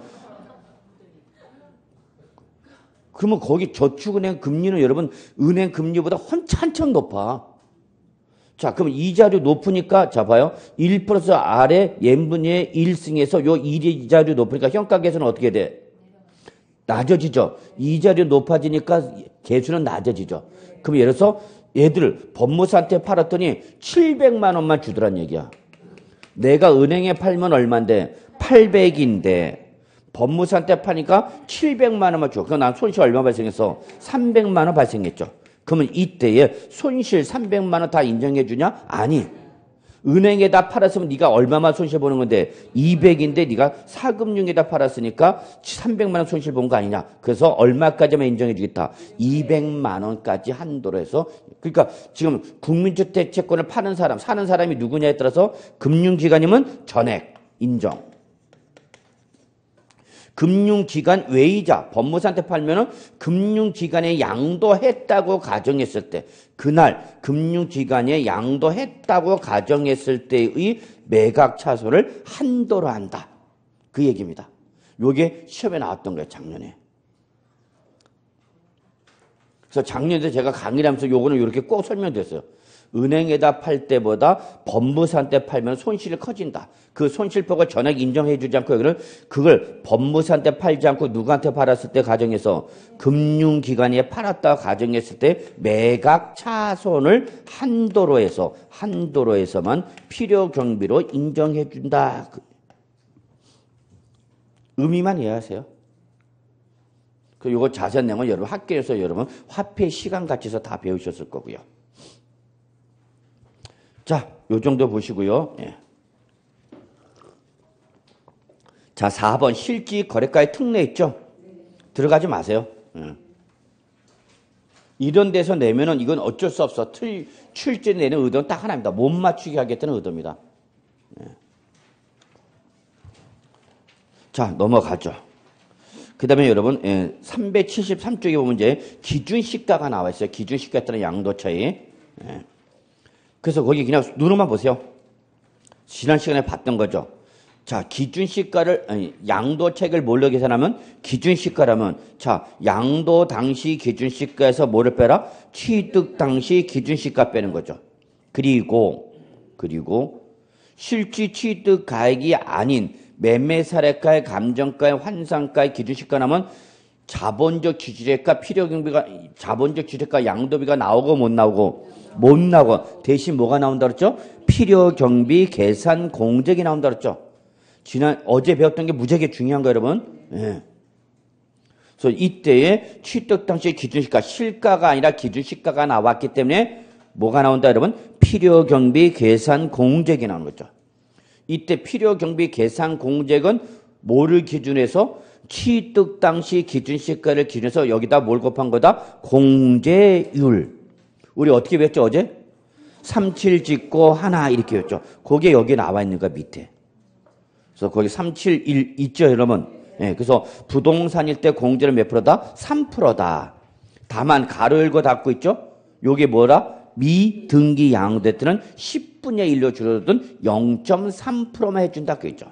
그러면 거기 저축은행 금리는 여러분 은행 금리보다 한참 높아. 자, 그럼 이자율이 높으니까, 자, 봐요. 일 플러스 R의 n분의 일 승에서 요 이자율이 높으니까 현가 계수는 어떻게 돼? 낮아지죠. 이자율이 높아지니까 계수는 낮아지죠. 그럼 예를 들어서 얘들 법무사한테 팔았더니 칠백만 원만 주더란 얘기야. 내가 은행에 팔면 얼만데? 팔백인데 법무사한테 파니까 칠백만 원만 줘. 그럼 난 손실 얼마 발생했어? 삼백만 원 발생했죠. 그러면 이때에 손실 삼백만 원 다 인정해 주냐? 아니. 은행에다 팔았으면 네가 얼마만 손실 보는 건데 이백인데 네가 사금융에다 팔았으니까 삼백만 원 손실 본 거 아니냐. 그래서 얼마까지만 인정해 주겠다. 이백만 원까지 한도로 해서. 그러니까 지금 국민주택 채권을 파는 사람, 사는 사람이 누구냐에 따라서 금융기관이면 전액 인정. 금융기관 외이자, 법무사한테 팔면은 금융기관에 양도했다고 가정했을 때, 그날 금융기관에 양도했다고 가정했을 때의 매각 차손을 한도로 한다. 그 얘기입니다. 요게 시험에 나왔던 거예요, 작년에. 그래서 작년에 제가 강의를 하면서 요거는 이렇게 꼭 설명드렸어요. 은행에다 팔 때보다 법무사한테 팔면 손실이 커진다. 그 손실폭을 전액 인정해 주지 않고 여기를 그걸 법무사한테 팔지 않고 누구한테 팔았을 때 가정해서 금융기관에 팔았다 가정했을 때 매각 차손을 한도로 해서 한도로 해서만 필요 경비로 인정해 준다. 의미만 이해하세요. 그 요거 자세한 내용은 여러분 학교에서 여러분 화폐 시간 같이서 다 배우셨을 거고요. 자, 요 정도 보시고요. 예. 자, 사 번 실지 거래가의 특례 있죠? 들어가지 마세요. 예. 이런 데서 내면은 이건 어쩔 수 없어. 틀, 출제 내는 의도는 딱 하나입니다. 못 맞추게 하겠다는 의도입니다. 예. 자, 넘어가죠. 그 다음에 여러분, 예, 삼백칠십삼 쪽에 보면 이제 기준시가가 나와 있어요. 기준시가에 따른 양도 차이. 예. 그래서 거기 그냥 눈으로만 보세요. 지난 시간에 봤던 거죠. 자, 기준시가를, 아니, 양도책을 뭘로 계산하면 기준시가라면, 자, 양도 당시 기준시가에서 뭐를 빼라? 취득 당시 기준시가 빼는 거죠. 그리고, 그리고, 실질 취득 가액이 아닌 매매사례가의 감정가의 환산가의 기준시가 나면 자본적 지주재가 필요경비가, 자본적 지주재가 양도비가 나오고 못 나오고, 못 나오고 대신 뭐가 나온다 그랬죠? 필요경비 계산 공제기 나온다 그랬죠? 지난 어제 배웠던 게 무지하게 중요한 거예요, 여러분. 예. 그래서 이때에 취득 당시의 기준시가 실가가 아니라 기준시가가 나왔기 때문에 뭐가 나온다, 여러분? 필요경비 계산 공제기 나오는 거죠. 이때 필요경비 계산 공제액은 뭐를 기준해서 취득 당시 기준시가를 기준해서 여기다 뭘 곱한 거다? 공제율. 우리 어떻게 배웠죠, 어제? 삼칠 짓고 하나 이렇게 배웠죠. 그게 여기 나와 있는 거야, 밑에. 그래서 거기 삼칠일 있죠, 여러분? 예, 그래서 부동산일 때 공제는 몇 프로다? 삼 퍼센트다. 다만 가로 열고 닫고 있죠? 요게 뭐라? 미등기 양도될 때는 십분의 일로 줄어든 영 점 삼 퍼센트만 해준다, 그랬죠.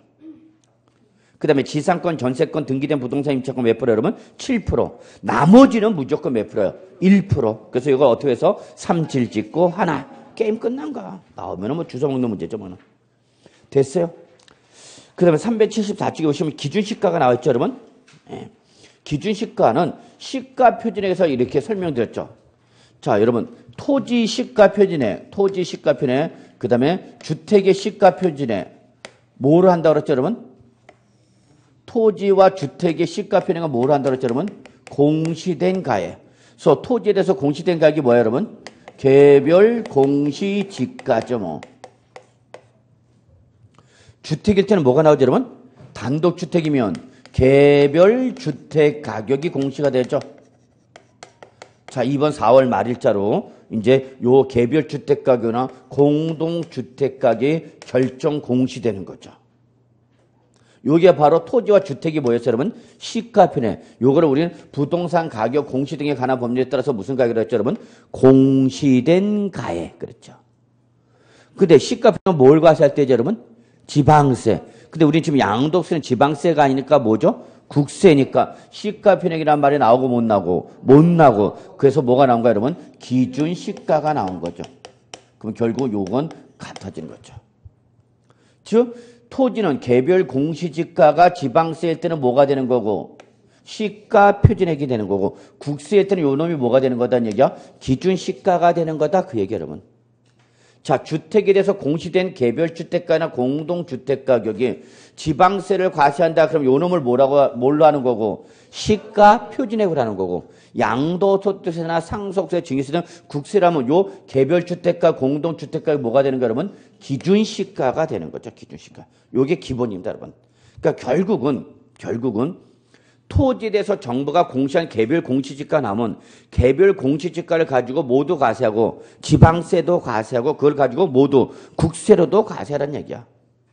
그 다음에 지상권, 전세권, 등기된 부동산 임차권 몇 프로 여러분? 칠 퍼센트. 나머지는 무조건 몇 프로요? 일 퍼센트. 그래서 이걸 어떻게 해서 삼칠 짓고 하나. 게임 끝난 거야. 나오면 뭐 주워 먹는 문제죠, 뭐는. 됐어요? 그 다음에 삼백칠십사 쪽에 보시면 기준시가가 나와 있죠, 여러분? 예. 기준시가는 시가 표준에서 이렇게 설명드렸죠. 자, 여러분. 토지 시가 표준에, 토지 시가 표준에, 그 다음에 주택의 시가 표준에 뭐를 한다고 그랬죠, 여러분? 토지와 주택의 시가 표현가 뭐로 한다고 했죠, 여러분? 공시된 가액. 그래서 토지에 대해서 공시된 가액이 뭐예요, 여러분? 개별 공시지가죠, 뭐. 주택일 때는 뭐가 나오죠, 여러분? 단독주택이면 개별 주택 가격이 공시가 되죠. 자, 이번 사월 말일자로 이제 요 개별 주택 가격이나 공동 주택 가격이 결정 공시되는 거죠. 요게 바로 토지와 주택이 뭐였어요, 여러분? 시가표네. 요거를 우리는 부동산 가격 공시 등에 관한 법률에 따라서 무슨 가격이라고 했죠, 여러분? 공시된 가액. 그렇죠. 근데 시가표는 뭘 과세할 때죠, 여러분? 지방세. 근데 우리는 지금 양도세는 지방세가 아니니까 뭐죠? 국세니까 시가편액이란 말이 나오고 못 나오고 못 나오고 그래서 뭐가 나온 거야, 여러분? 기준 시가가 나온 거죠. 그럼 결국 요건 같아지는 거죠. 즉 토지는 개별 공시지가가 지방세일 때는 뭐가 되는 거고 시가 표준액이 되는 거고 국세일 때는 요 놈이 뭐가 되는 거다는 얘기야? 기준 시가가 되는 거다 그 얘기 여러분. 자, 주택에 대해서 공시된 개별주택가나 공동주택 가격이 지방세를 과세한다. 그럼 요 놈을 뭐라고, 뭘로 하는 거고? 시가 표준액으로 하는 거고. 양도소득세나 상속세, 증여세 등 국세라면 요 개별주택가, 공동주택가 뭐가 되는 거 여러분? 기준시가가 되는 거죠. 기준시가. 요게 기본입니다, 여러분. 그러니까 결국은, 결국은 토지에 대해서 정부가 공시한 개별 공시지가 남은 개별 공시지가를 가지고 모두 과세하고 지방세도 과세하고 그걸 가지고 모두 국세로도 과세하라는 얘기야.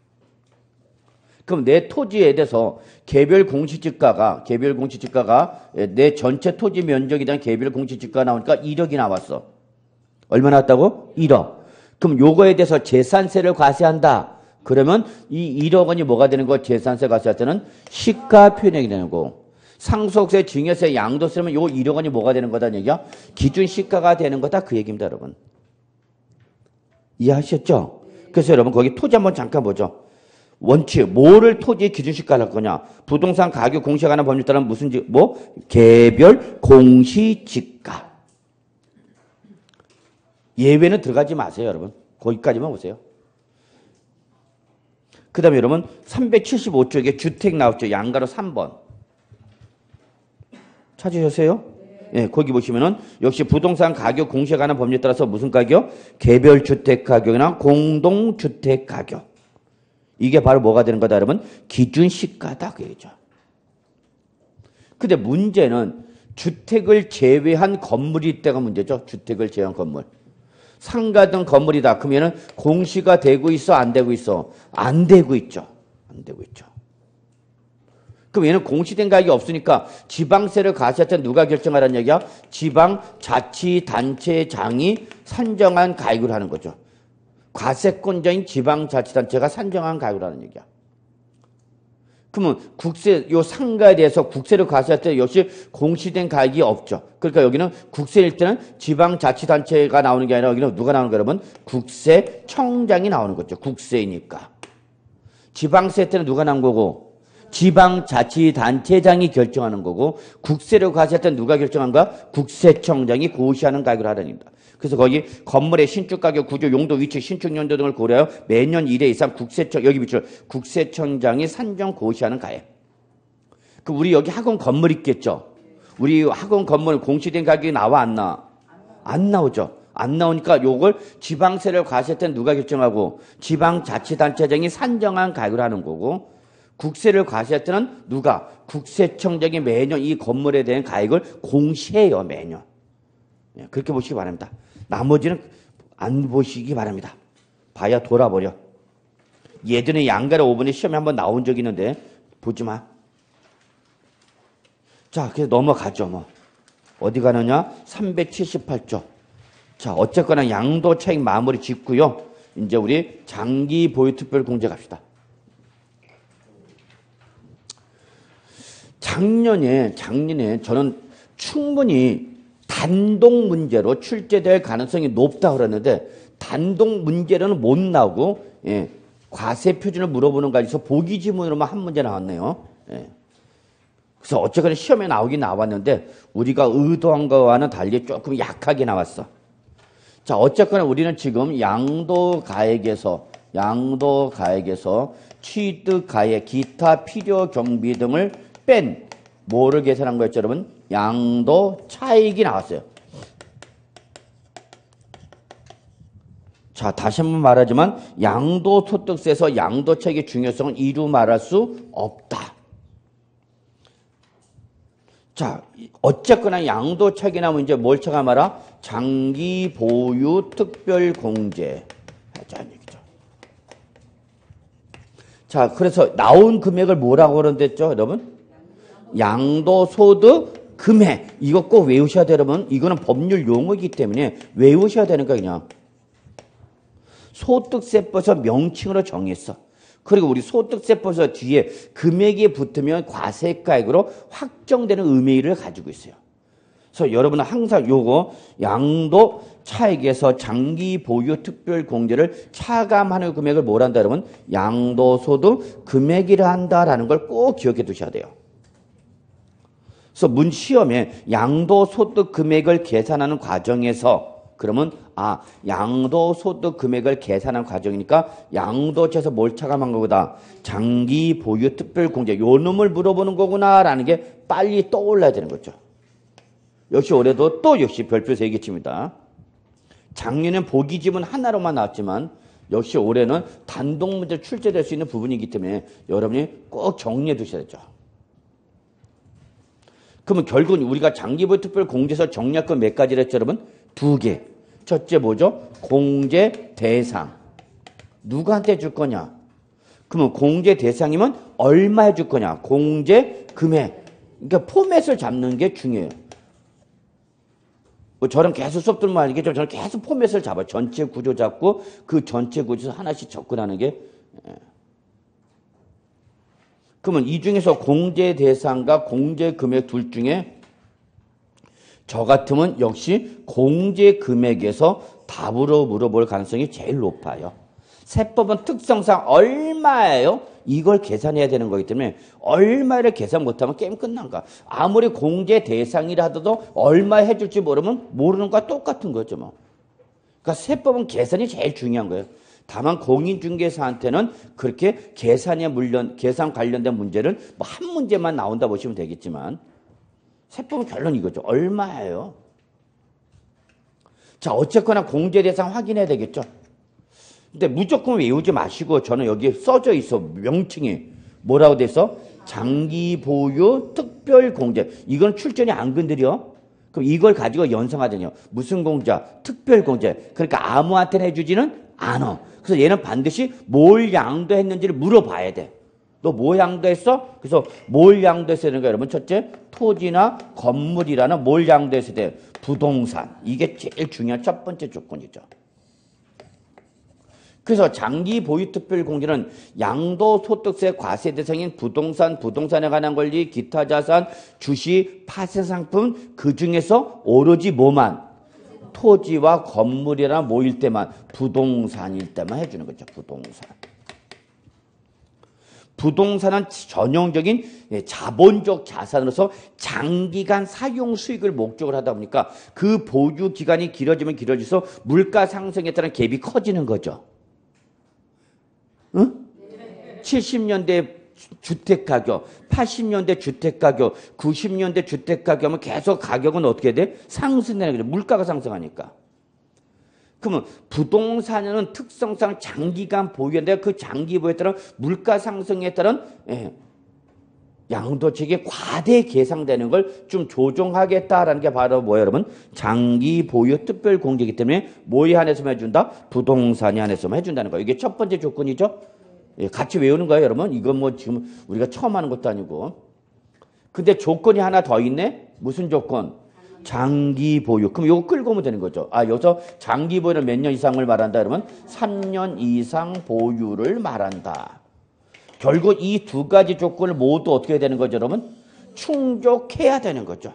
그럼 내 토지에 대해서 개별 공시지가가 개별 공시지가가 내 전체 토지 면적에 대한 개별 공시지가가 나오니까 일억이 나왔어. 얼마 나왔다고? 일억. 그럼 요거에 대해서 재산세를 과세한다. 그러면 이 일억 원이 뭐가 되는 거? 재산세 과세할 때는 시가 표준액이 되는 거고. 상속세, 증여세, 양도세면 요 일억 원이 뭐가 되는 거다는 얘기야? 기준 시가가 되는 거다 그 얘기입니다, 여러분. 이해하셨죠? 그래서 여러분 거기 토지 한번 잠깐 보죠. 원칙, 뭐를 토지 기준 시가를 할 거냐? 부동산 가격 공시에 관한 법률에 따른 무슨 지, 뭐? 개별 공시지가. 예외는 들어가지 마세요, 여러분. 거기까지만 보세요. 그 다음에 여러분 삼백칠십오 쪽에 주택 나왔죠. 양가로 삼 번. 찾으셨어요? 예, 네, 거기 보시면은 역시 부동산 가격 공시에 관한 법률에 따라서 무슨 가격? 개별 주택 가격이나 공동 주택 가격. 이게 바로 뭐가 되는 거다, 여러분? 기준 시가다 그 얘기죠. 근데 문제는 주택을 제외한 건물이 있다가 문제죠. 주택을 제외한 건물. 상가 등 건물이다. 그러면은 공시가 되고 있어, 안 되고 있어? 안 되고 있죠. 안 되고 있죠. 그럼 얘는 공시된 가격이 없으니까 지방세를 과세할 때 누가 결정하라는 얘기야? 지방자치단체장이 산정한 가격을 하는 거죠. 과세권자인 지방자치단체가 산정한 가격을 하는 얘기야. 그러면 국세, 요 상가에 대해서 국세를 과세할 때 역시 공시된 가격이 없죠. 그러니까 여기는 국세일 때는 지방자치단체가 나오는 게 아니라 여기는 누가 나오는 거 여러분? 국세청장이 나오는 거죠. 국세이니까. 지방세 때는 누가 나온 거고? 지방자치단체장이 결정하는 거고 국세를 과세할 때는 누가 결정한가? 국세청장이 고시하는 가격을 하라입니다. 그래서 거기 건물의 신축 가격, 구조, 용도, 위치, 신축 연도 등을 고려하여 매년 일 회 이상 국세청 여기 비추 국세청장이 산정 고시하는 가액. 그 우리 여기 학원 건물 있겠죠? 우리 학원 건물 공시된 가격이 나와 안 나? 안 나오죠. 안 나오니까 요걸 지방세를 과세할 때는 누가 결정하고 지방자치단체장이 산정한 가격을 하는 거고 국세를 과세할 때는 누가? 국세청장이 매년 이 건물에 대한 가액을 공시해요. 매년. 그렇게 보시기 바랍니다. 나머지는 안 보시기 바랍니다. 봐야 돌아버려. 예전에 양가로 오 번에 시험에 한번 나온 적이 있는데 보지 마. 자, 그래서 넘어가죠. 뭐. 어디 가느냐? 삼백칠십팔 조. 자, 어쨌거나 양도 차익 마무리 짓고요. 이제 우리 장기 보유 특별 공제 갑시다. 작년에, 작년에 저는 충분히 단독 문제로 출제될 가능성이 높다 그랬는데 단독 문제로는 못 나오고 예, 과세 표준을 물어보는 거에서 보기 지문으로만 한 문제 나왔네요. 예. 그래서 어쨌거나 시험에 나오긴 나왔는데 우리가 의도한 거와는 달리 조금 약하게 나왔어. 자, 어쨌거나 우리는 지금 양도 가액에서 양도 가액에서 취득 가액, 기타 필요 경비 등을 뺀 뭐를 계산한 거였죠, 여러분? 양도 차익이 나왔어요. 자, 다시 한번 말하지만 양도소득세에서 양도차익의 중요성은 이루 말할 수 없다. 자, 어쨌거나 양도차익이 나오면 이제 뭘 쳐가 말아? 장기 보유 특별 공제 하자는 얘기죠. 자, 그래서 나온 금액을 뭐라고 그런댔죠, 여러분? 양도소득 금액. 이거 꼭 외우셔야 돼요, 여러분. 이거는 법률 용어이기 때문에 외우셔야 되는 거야, 그냥. 소득세법에서 명칭으로 정했어. 그리고 우리 소득세법에서 뒤에 금액이 붙으면 과세가액으로 확정되는 의미를 가지고 있어요. 그래서 여러분은 항상 요거 양도 차익에서 장기 보유 특별 공제를 차감하는 금액을 뭘 한다 그러면 양도소득 금액이라 한다라는 걸 꼭 기억해 두셔야 돼요. 그래서 문 시험에 양도소득 금액을 계산하는 과정에서 그러면 아 양도소득 금액을 계산하는 과정이니까 양도처에서 뭘 차감한 거구나. 장기 보유 특별 공제 요 놈을 물어보는 거구나라는 게 빨리 떠올라야 되는 거죠. 역시 올해도 또 역시 별표 세 개 칩니다. 작년엔 보기 지문 하나로만 나왔지만 역시 올해는 단독 문제 출제될 수 있는 부분이기 때문에 여러분이 꼭 정리해 두셔야죠. 그러면 결국은 우리가 장기보유 특별 공제에서 정리할 건 몇 가지를 했죠, 여러분? 두 개. 첫째 뭐죠? 공제 대상. 누구한테 줄 거냐? 그러면 공제 대상이면 얼마에 줄 거냐? 공제 금액. 그러니까 포맷을 잡는 게 중요해요. 뭐 저는 계속 수업 들으면 알겠죠. 저는 계속 포맷을 잡아요. 전체 구조 잡고 그 전체 구조에서 하나씩 접근하는 게. 그러면 이 중에서 공제 대상과 공제 금액 둘 중에 저 같으면 역시 공제 금액에서 답으로 물어볼 가능성이 제일 높아요. 세법은 특성상 얼마예요? 이걸 계산해야 되는 거기 때문에 얼마를 계산 못하면 게임 끝난 거야. 아무리 공제 대상이라 하더라도 얼마 해줄지 모르면 모르는 거와 똑같은 거죠. 뭐. 그러니까 세법은 계산이 제일 중요한 거예요. 다만 공인중개사한테는 그렇게 계산에 물론 계산 관련된 문제를 뭐 한 문제만 나온다 보시면 되겠지만 세법은 결론 이거죠. 얼마예요? 자, 어쨌거나 공제 대상 확인해야 되겠죠. 근데 무조건 외우지 마시고 저는 여기에 써져 있어. 명칭이 뭐라고 돼서 장기 보유 특별 공제. 이건 출전이 안 건드려. 그럼 이걸 가지고 연상하더니요. 무슨 공자? 특별 공제. 그러니까 아무한테나 해주지는 않아. 그래서 얘는 반드시 뭘 양도했는지를 물어봐야 돼. 너 뭐 양도했어? 그래서 뭘 양도했어야 되는 거야, 여러분? 첫째, 토지나 건물이라는 뭘 양도했어야 돼? 부동산. 이게 제일 중요한 첫 번째 조건이죠. 그래서 장기 보유 특별 공제는 양도소득세 과세 대상인 부동산, 부동산에 관한 권리, 기타 자산, 주식, 파생 상품 그 중에서 오로지 뭐만? 토지와 건물이나 뭐일 때만, 부동산일 때만 해주는 거죠. 부동산. 부동산은 전형적인 자본적 자산으로서 장기간 사용 수익을 목적으로 하다 보니까 그 보유 기간이 길어지면 길어질수록 물가 상승에 따른 갭이 커지는 거죠. 응? 칠십 년대 주택가격, 팔십 년대 주택가격, 구십 년대 주택가격은 계속 가격은 어떻게 돼? 상승되는 거죠. 물가가 상승하니까. 그러면 부동산은 특성상 장기간 보유인데 그 장기 보유에 따른 물가 상승에 따른 예, 양도책이 과대 계상되는 걸 좀 조정하겠다라는 게 바로 뭐예요, 여러분? 장기 보유 특별 공제이기 때문에 뭐에 한해서만 해준다? 부동산에 한해서만 해준다는 거예요. 이게 첫 번째 조건이죠. 예, 같이 외우는 거예요, 여러분. 이건 뭐 지금 우리가 처음 하는 것도 아니고. 근데 조건이 하나 더 있네. 무슨 조건? 장기 보유. 그럼 이거 끌고 오면 되는 거죠. 아, 여기서 장기 보유는 몇 년 이상을 말한다, 여러분? 삼 년 이상 보유를 말한다. 결국 이 두 가지 조건을 모두 어떻게 해야 되는 거죠, 여러분? 충족해야 되는 거죠.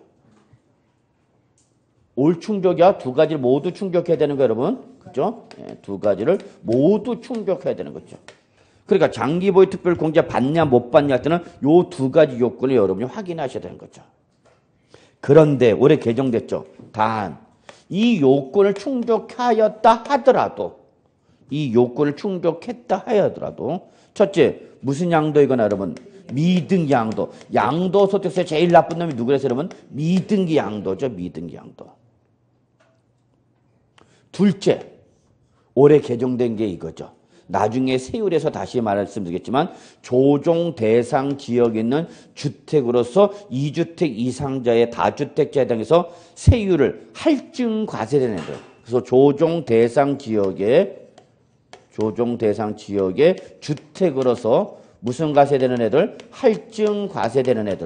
올 충족이야 두 가지를 모두 충족해야 되는 거예요, 여러분. 그죠? 예, 두 가지를 모두 충족해야 되는 거죠. 그러니까 장기 보유 특별 공제 받냐 못 받냐 할 때는 요 두 가지 요건을 여러분이 확인하셔야 되는 거죠. 그런데 올해 개정됐죠. 단 이 요건을 충족하였다 하더라도 이 요건을 충족했다 하더라도 첫째 무슨 양도이거나 여러분 미등기 양도. 양도소득세 제일 나쁜 놈이 누구래서 여러분? 미등기 양도죠. 미등기 양도. 둘째 올해 개정된 게 이거죠. 나중에 세율에서 다시 말씀드리겠지만 조정 대상 지역에 있는 주택으로서 이 주택 이상자의 다주택자에 대해서 세율을 할증 과세되는 거예요. 그래서 조정 대상 지역에 조정 대상 지역에 주택으로서 무슨 과세되는 애들? 할증 과세되는 애들.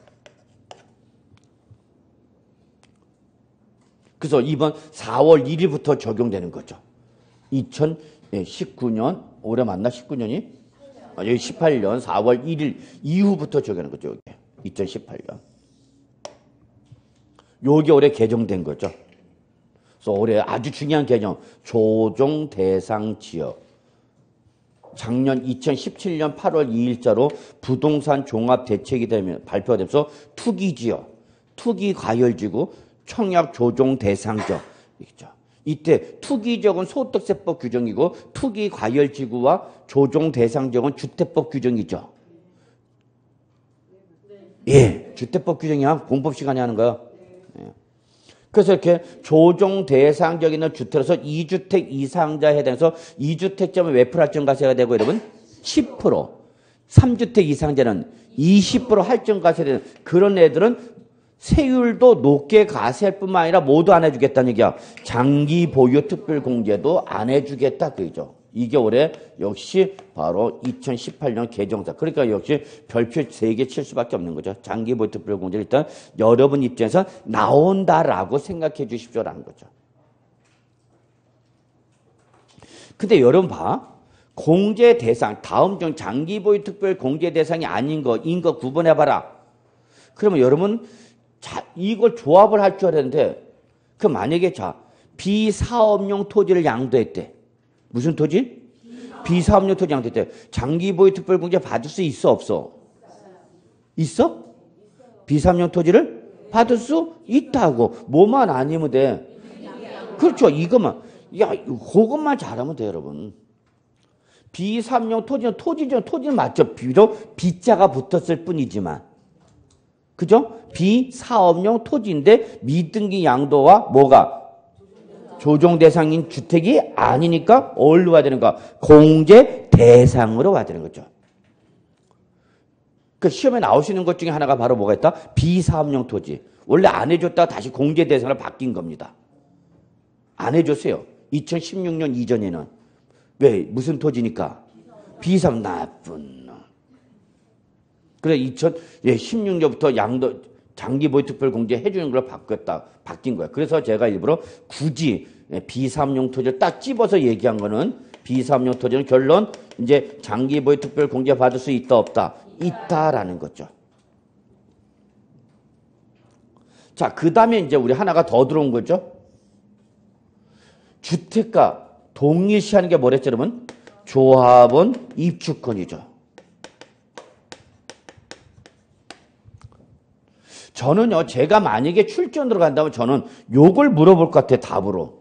그래서 이번 사월 일일부터 적용되는 거죠. 이천십구 년 올해 맞나? 십구 년이? 아, 여기 십팔 년 사월 일일 이후부터 적용하는 거죠. 여기. 이천십팔 년. 요게 올해 개정된 거죠. 그래서 올해 아주 중요한 개정, 조정 대상 지역. 작년 이천십칠 년 팔월 이일자로 부동산 종합 대책이 되면 발표가 되면서 투기 지역, 투기 과열지구, 청약 조정 대상 지역. 이때 투기 지역은 소득세법 규정이고 투기 과열지구와 조정 대상 지역은 주택법 규정이죠. 예, 주택법 규정이야. 공법 시간에 하는 거야. 예. 그래서 이렇게 조정 대상 지역에 있는 주택에서 이 주택 이상자에 해당해서 이 주택자면 몇 프로 할증과세가 되고 여러분? 십 퍼센트. 삼 주택 이상자는 이십 퍼센트 할증과세가 되는 그런 애들은 세율도 높게 과세할 뿐만 아니라 모두 안 해주겠다는 얘기야. 장기 보유 특별 공제도 안 해주겠다 그 얘기죠. 이게 올해 역시 바로 이천십팔 년 개정사. 그러니까 역시 별표 세 개 칠 수밖에 없는 거죠. 장기 보유 특별 공제를 일단 여러분 입장에서 나온다라고 생각해 주십시오라는 거죠. 근데 여러분 봐. 공제 대상, 다음 중 장기 보유 특별 공제 대상이 아닌 거, 인 거 구분해봐라. 그러면 여러분 자, 이걸 조합을 할 줄 알았는데, 그 만약에 자, 비사업용 토지를 양도했대. 무슨 토지? 비사업용 토지 양도했대. 장기 보유 특별 공제 받을 수 있어, 없어? 있어? 비사업용 토지를 받을 수 있다고. 뭐만 아니면 돼. 그렇죠. 이것만. 야, 그것만 잘하면 돼, 여러분. 비사업용 토지는 토지죠. 토지는 맞죠. 비록 비자가 붙었을 뿐이지만. 그죠? 비사업용 토지인데 미등기 양도와 뭐가? 조정 대상인 주택이 아니니까 어디로 와야 되는가? 공제 대상으로 와야 되는 거죠. 그 시험에 나올 수 있는 것 중에 하나가 바로 뭐가 있다? 비사업용 토지. 원래 안 해줬다가 다시 공제 대상으로 바뀐 겁니다. 안 해줬어요. 이천십육 년 이전에는. 왜? 무슨 토지니까? 비사업 나쁜. 그래, 이천십육 년부터 양도, 장기 보유 특별 공제 해주는 걸로 바뀌었다, 바뀐 거야. 그래서 제가 일부러 굳이 비사업용 토지를 딱 집어서 얘기한 거는 비사업용 토지는 결론, 이제 장기 보유 특별 공제 받을 수 있다, 없다? 있다라는 거죠. 자, 그 다음에 이제 우리 하나가 더 들어온 거죠. 주택과 동일시하는 게 뭐랬죠, 여러분? 조합원 입주권이죠. 저는요, 제가 만약에 출전으로 간다면 저는 요걸 물어볼 것 같아요, 답으로.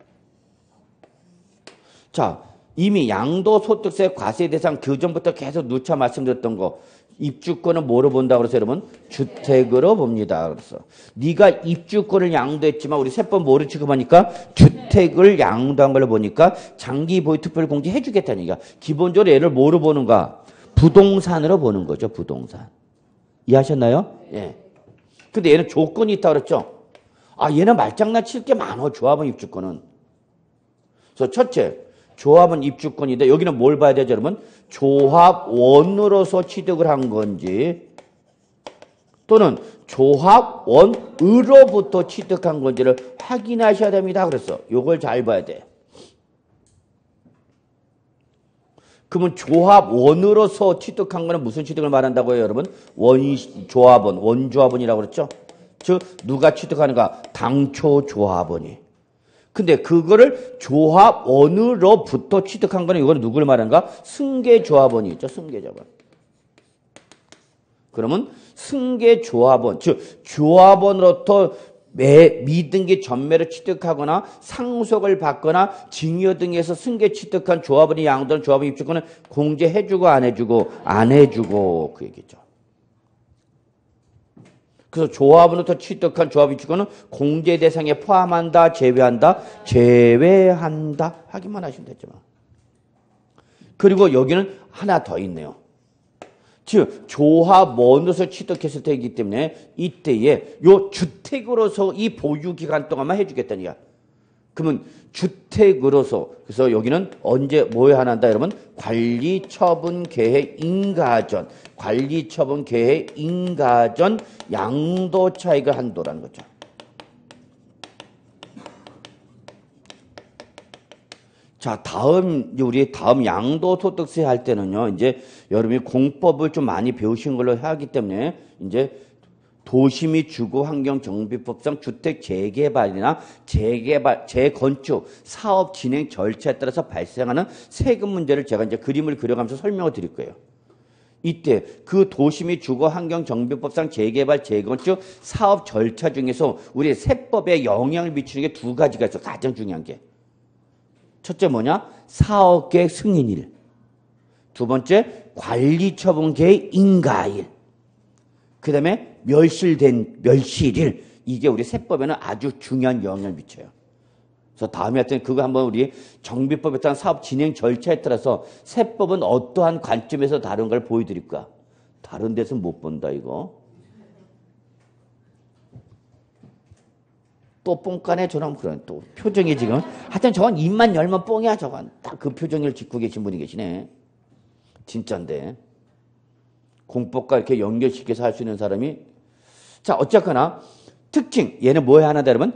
자, 이미 양도소득세 과세 대상 그 전부터 계속 누차 말씀드렸던 거. 입주권은 뭐로 본다고 그래서 여러분? 주택으로 봅니다. 그래서 네가 입주권을 양도했지만 우리 세법 뭐를 취급하니까 주택을 양도한 걸로 보니까 장기 보유 특별 공제 해주겠다는 얘기야. 기본적으로 얘를 뭐로 보는가? 부동산으로 보는 거죠, 부동산. 이해하셨나요? 예. 근데 얘는 조건이 있다고 그랬죠? 아, 얘는 말장난 칠 게 많어, 조합원 입주권은. 그래서 첫째, 조합원 입주권인데 여기는 뭘 봐야 되죠, 여러분? 조합원으로서 취득을 한 건지 또는 조합원으로부터 취득한 건지를 확인하셔야 됩니다. 그랬어. 요걸 잘 봐야 돼. 그러면 조합원으로서 취득한 거는 무슨 취득을 말한다고요, 여러분? 원조합원, 원조합원이라고 그랬죠? 즉 누가 취득하는가? 당초 조합원이. 근데 그거를 조합원으로부터 취득한 거는 이거는 누구를 말하는가? 승계조합원이 있죠, 승계조합원. 그러면 승계조합원, 즉 조합원으로부터 매, 미등기 전매를 취득하거나 상속을 받거나 증여 등에서 승계 취득한 조합원이 양도한 조합원 입주권은 공제해주고 안 해주고 안 해주고 그 얘기죠. 그래서 조합원으로부터 취득한 조합 입주권은 공제 대상에 포함한다, 제외한다, 제외한다 하기만 하시면 되죠. 그리고 여기는 하나 더 있네요. 즉 조합원으로서 취득했을 때이기 때문에 이때에 요 주택으로서 이 보유 기간 동안만 해주겠다는 얘기야. 그러면 주택으로서 그래서 여기는 언제 뭐 하나한다 여러분? 관리처분 계획 인가전, 관리처분 계획 인가전 양도 차익을 한도라는 거죠. 자, 다음, 우리 다음 양도소득세 할 때는요, 이제 여러분이 공법을 좀 많이 배우신 걸로 하기 때문에 이제 도시 및 주거환경정비법상 주택 재개발이나 재개발, 재건축, 사업 진행 절차에 따라서 발생하는 세금 문제를 제가 이제 그림을 그려가면서 설명을 드릴 거예요. 이때 그 도시 및 주거환경정비법상 재개발, 재건축, 사업 절차 중에서 우리 세법에 영향을 미치는 게 두 가지가 있어. 가장 중요한 게. 첫째 뭐냐? 사업계획 승인일. 두 번째 관리처분계획 인가일. 그 다음에 멸실된 멸실일. 이게 우리 세법에는 아주 중요한 영향을 미쳐요. 그래서 다음에 하여튼 그거 한번 우리 정비법에 따른 사업 진행 절차에 따라서 세법은 어떠한 관점에서 다른 걸 보여드릴까? 다른 데서 못 본다 이거. 또 뽕까네 저런 그런 또 표정이 지금. 하여튼 저건 입만 열면 뽕이야 저건. 딱 그 표정을 짓고 계신 분이 계시네. 진짠데. 공법과 이렇게 연결시켜서 할 수 있는 사람이. 자 어쨌거나 특징 얘는 뭐에 하나 다르면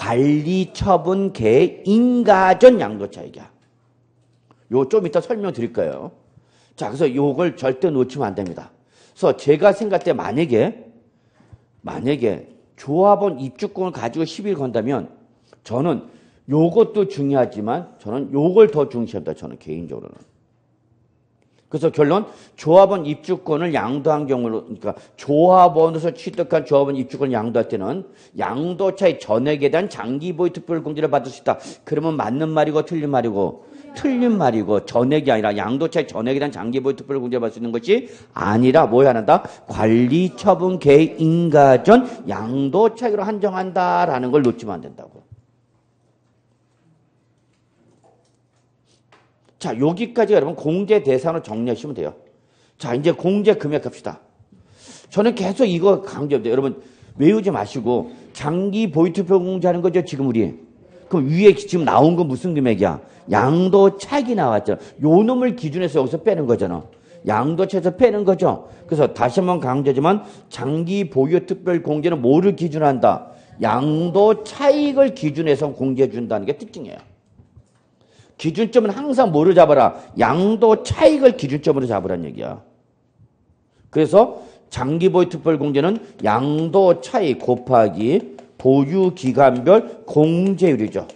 관리처분계획 인가전 양도차익이야. 요거 좀 이따 설명드릴 거예요. 자 그래서 요걸 절대 놓치면 안 됩니다. 그래서 제가 생각할 때 만약에 만약에 조합원 입주권을 가지고 시비를 건다면 저는 요것도 중요하지만 저는 요걸 더 중시합니다. 저는 개인적으로는. 그래서 결론 조합원 입주권을 양도한 경우로 그러니까 조합원으로서 취득한 조합원 입주권을 양도할 때는 양도차익 전액에 대한 장기보유 특별공제를 받을 수 있다. 그러면 맞는 말이고 틀린 말이고 틀린 말이고 전액이 아니라 양도차익 전액에 대한 장기보유 특별공제를 받을 수 있는 것이 아니라 뭐 해야 한다? 관리처분계획 인가전 양도차익으로 한정한다라는 걸 놓치면 안 된다고. 자, 여기까지 여러분 공제 대상으로 정리하시면 돼요. 자, 이제 공제 금액 합시다. 저는 계속 이거 강조합니다. 여러분 외우지 마시고 장기 보유투표 공제하는 거죠, 지금 우리. 그럼 위에 지금 나온 건 무슨 금액이야? 양도 차익이 나왔죠. 요 놈을 기준해서 여기서 빼는 거잖아. 양도차에서 빼는 거죠. 그래서 다시 한번 강조하지만 장기 보유 특별 공제는 뭐를 기준한다? 양도 차익을 기준해서 공제해 준다는 게 특징이에요. 기준점은 항상 뭐를 잡아라? 양도 차익을 기준점으로 잡으란 얘기야. 그래서 장기보유 특별공제는 양도 차익 곱하기 보유기간별 공제율이죠.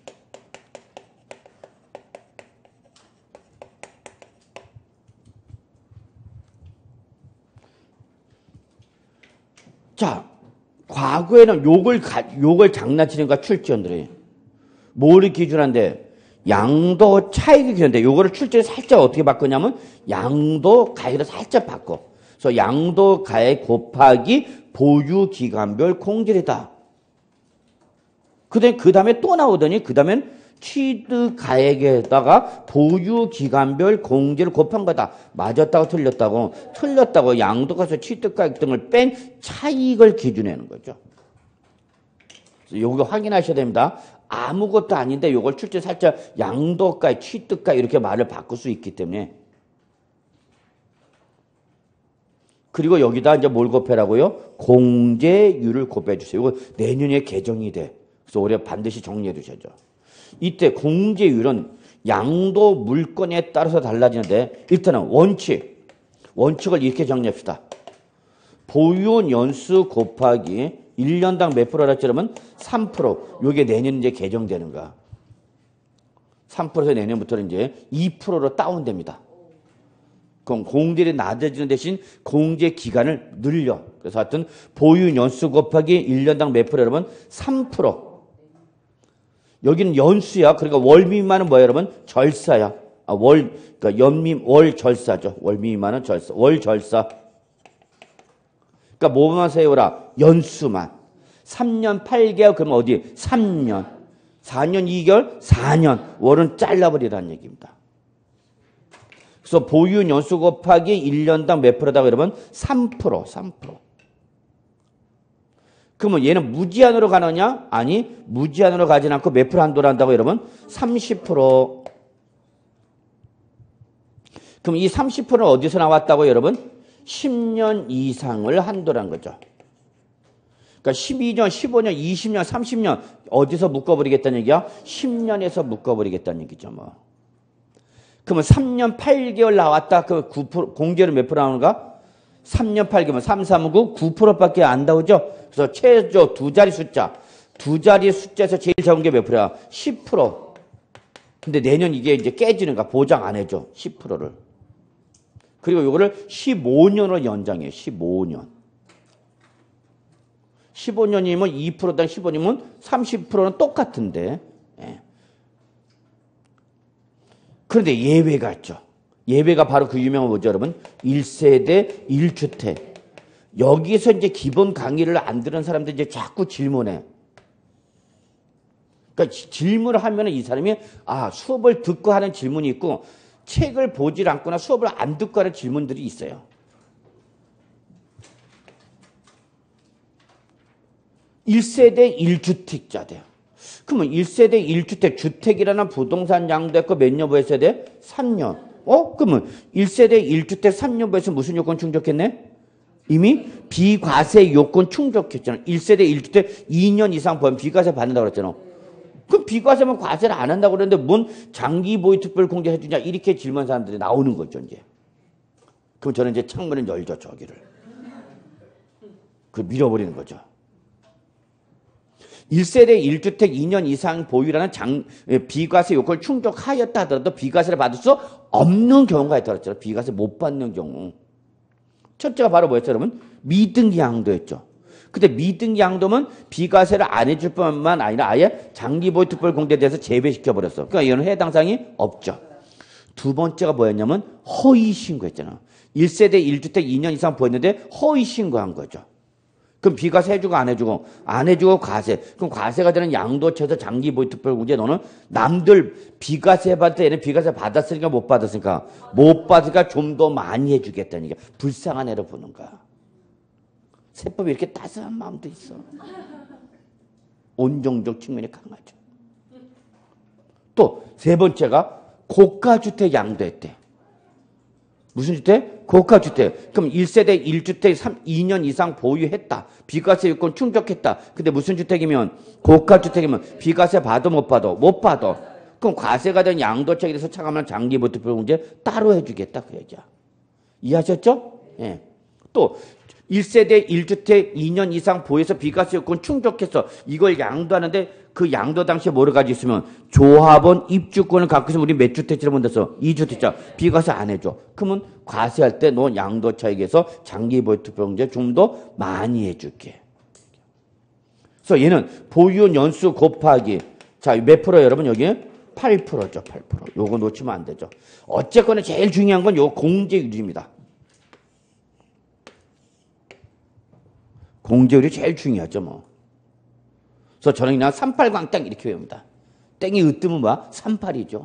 자, 과거에는 욕을, 욕을 장난치는가 출제원들이. 뭐를 기준한데? 양도 차익이 기준인데 요거를 출제를 살짝 어떻게 바꾸냐면 양도 가액을 살짝 바꿔. 그래서 양도 가액 곱하기 보유기간별 공제이다. 그 다음에 또 나오더니 그 다음엔 취득 가액에다가 보유기간별 공제를 곱한 거다. 맞았다고 틀렸다고? 틀렸다고. 양도가서 취득 가액 등을 뺀 차익을 기준하는 거죠. 요거 확인하셔야 됩니다. 아무것도 아닌데 요걸 출제 살짝 양도가, 취득가 이렇게 말을 바꿀 수 있기 때문에. 그리고 여기다 이제 뭘 곱해라고요? 공제율을 곱해 주세요. 이거 내년에 개정이 돼. 그래서 올해 반드시 정리해 두셔야죠. 이때 공제율은 양도 물건에 따라서 달라지는데 일단은 원칙. 원칙을 이렇게 정리합시다. 보유 연수 곱하기 일 년당 몇 프로라 그러면 삼 퍼센트. 요게 내년 이제 개정되는 거야. 삼 퍼센트에서 내년부터는 이제 이 퍼센트로 다운됩니다. 그럼 공제율이 낮아지는 대신 공제 기간을 늘려. 그래서 하여튼 보유 연수 곱하기 일 년당 몇 프로 여러분? 삼 퍼센트. 여기는 연수야. 그러니까 월 미만은 뭐야 여러분? 절사야. 아, 월, 그러니까 연미, 월 절사죠. 월 미만은 절사. 월 절사. 그러니까 뭐만 세워라? 연수만. 삼 년 팔 개월 그러면 어디? 삼 년. 사 년 이 개월? 사 년. 월은 잘라버리라는 얘기입니다. 그래서 보유 연수 곱하기 일 년당 몇 프로다 그러면 삼 퍼센트. 삼 퍼센트. 그러면 얘는 무제한으로 가느냐? 아니, 무제한으로 가진 않고 몇 프로 한도로 한다고 여러분? 삼십 퍼센트. 그럼 이 삼십 퍼센트는 어디서 나왔다고 여러분? 십 년 이상을 한도란 거죠. 그러니까 십이 년, 십오 년, 이십 년, 삼십 년 어디서 묶어버리겠다는 얘기야? 십 년에서 묶어버리겠다는 얘기죠. 뭐. 그러면 삼 년 팔 개월 나왔다. 그 구 퍼센트, 공제를 몇 프로 나오는가? 삼 년 팔 개월, 삼, 삼, 구, 구 퍼센트밖에 안 나오죠? 그래서 최저 두 자리 숫자, 두 자리 숫자에서 제일 적은 게 몇 프로야? 십 퍼센트. 근데 내년 이게 이제 깨지는 거야. 보장 안 해줘. 십 퍼센트를. 그리고 이거를 십오 년으로 연장해. 십오 년. 십오 년이면 이 퍼센트당 십오 년이면 삼십 퍼센트는 똑같은데. 예. 그런데 예외가 있죠. 예외가 바로 그 유명한 뭐죠, 여러분? 일 세대 일 주택. 여기서 이제 기본 강의를 안 들은 사람들이 이제 자꾸 질문해. 그러니까 질문을 하면 이 사람이 아, 수업을 듣고 하는 질문이 있고 책을 보질 않거나 수업을 안 듣고 하는 질문들이 있어요. 일 세대 일 주택자돼요. 그러면 일 세대 일 주택, 주택이라는 부동산 양도했고 몇 년 보였어야 돼? 삼 년. 어? 그러면 일 세대 일 주택 삼 년 보여서 무슨 요건 충족했네? 이미 비과세 요건 충족했잖아. 일 세대 일 주택 이 년 이상 보면 비과세 받는다고 그랬잖아. 그럼 비과세면 과세를 안 한다고 그랬는데 뭔 장기 보유 특별 공제해 주냐 이렇게 질문 사람들이 나오는 거죠, 이제. 그럼 저는 이제 창문을 열죠, 저기를. 그 밀어버리는 거죠. 일 세대 일 주택 이 년 이상 보유라는 장, 비과세 요건을 충족하였다 하더라도 비과세를 받을 수 없는 경우가 있다고 했잖아요. 비과세 못 받는 경우. 첫째가 바로 뭐였죠, 여러분? 미등기 양도였죠. 근데 미등기 양도면 비과세를 안 해줄 뿐만 아니라 아예 장기보유 특별공제에 대해서 제외시켜버렸어. 그러니까 이거는 해당 사항이 없죠. 두 번째가 뭐였냐면 허위신고했잖아. 일 세대 일 주택 이 년 이상 보였는데 허위신고한 거죠. 그럼 비과세 해주고 안 해주고 안 해주고 과세. 그럼 과세가 되는 양도처에서 장기보유 특별공제 너는 남들 비과세 받을 때 얘는 비과세 받았으니까 못 받았으니까 못 받으니까 좀 더 많이 해주겠다는 게 불쌍한 애를 보는 거야. 세법이 이렇게 따스한 마음도 있어. 온정적 측면이 강하죠. 또 세 번째가 고가주택 양도했대. 무슨 주택? 고가주택. 그럼 일 세대 일 주택 이 년 이상 보유했다. 비과세 요건 충족했다. 근데 무슨 주택이면? 고가주택이면 비과세 받아 못 받아? 못 받아. 그럼 과세가 된 양도책에 대해서 차감하는 장기보유 특별공제 따로 해주겠다. 그 얘기야. 이해하셨죠? 예. 또 일 세대 일 주택 이 년 이상 보유해서 비과세 요건 충족해서 이걸 양도하는데 그 양도 당시에 뭐를 가지고 있으면 조합원 입주권을 갖고 있으면 우리 몇 주택지를 본다서 이 주택자 비과세 안 해줘. 그러면 과세할 때 너 양도 차익에서 장기보유 특별공제 좀 더 많이 해줄게. 그래서 얘는 보유 연수 곱하기 자 몇 프로 여러분 여기 팔 퍼센트죠. 팔 퍼센트. 요거 놓치면 안 되죠. 어쨌거나 제일 중요한 건 요 공제율입니다. 공제율이 제일 중요하죠, 뭐. 그래서 저는 그냥 삼팔광땡 이렇게 외웁니다. 땡이 으뜸은 뭐야? 삼팔이죠.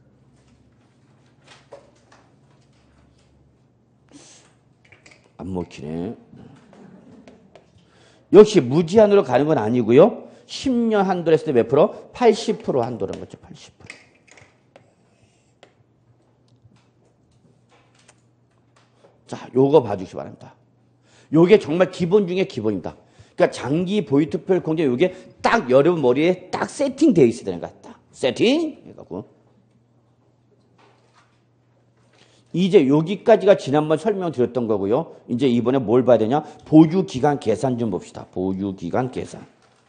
안 먹히네. 역시 무제한으로 가는 건 아니고요. 십 년 한도로 했을 때 몇 프로? 팔십 퍼센트 한도라는 거죠. 팔십 퍼센트. 자, 요거 봐주시기 바랍니다. 요게 정말 기본 중에 기본입니다. 그러니까 장기 보유 특별 공제 요게 딱 여러분 머리에 딱 세팅되어 있어야 되는 것 같다. 세팅 해갖고 이제 여기까지가 지난번 설명드렸던 거고요. 이제 이번에 뭘 봐야 되냐? 보유 기간 계산 좀 봅시다. 보유 기간 계산.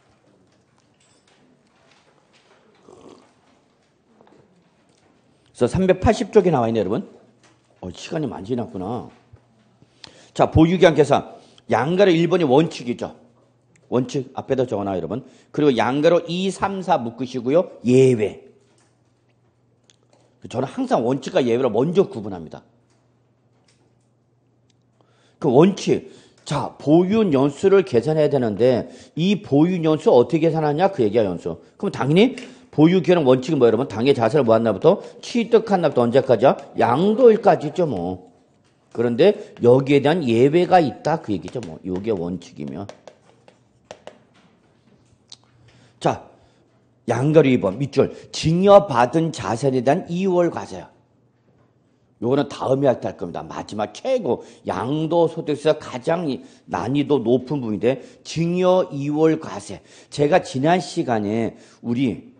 그래서 삼백팔십 쪽에 나와 있네, 여러분. 어, 시간이 많이 지났구나. 자, 보유기간 계산. 양가로 일 번이 원칙이죠. 원칙 앞에다 적어놔요, 여러분. 그리고 양가로 이, 삼, 사 묶으시고요. 예외. 저는 항상 원칙과 예외를 먼저 구분합니다. 그 원칙. 자, 보유 연수를 계산해야 되는데 이 보유 연수 어떻게 계산하냐? 그 얘기야, 연수. 그럼 당연히 보유 기간은 원칙은 뭐예요, 여러분? 당해 자세를 뭐 한 날부터 취득한 날부터 언제까지야? 양도일까지죠, 뭐. 그런데 여기에 대한 예외가 있다 그 얘기죠. 뭐 이게 원칙이면. 자, 양가로 이 번 밑줄. 증여받은 자산에 대한 이월 과세야. 요거는 다음에 할 때 할 겁니다. 마지막 최고 양도소득세에서 가장 난이도 높은 부분인데 증여 이월 과세. 제가 지난 시간에 우리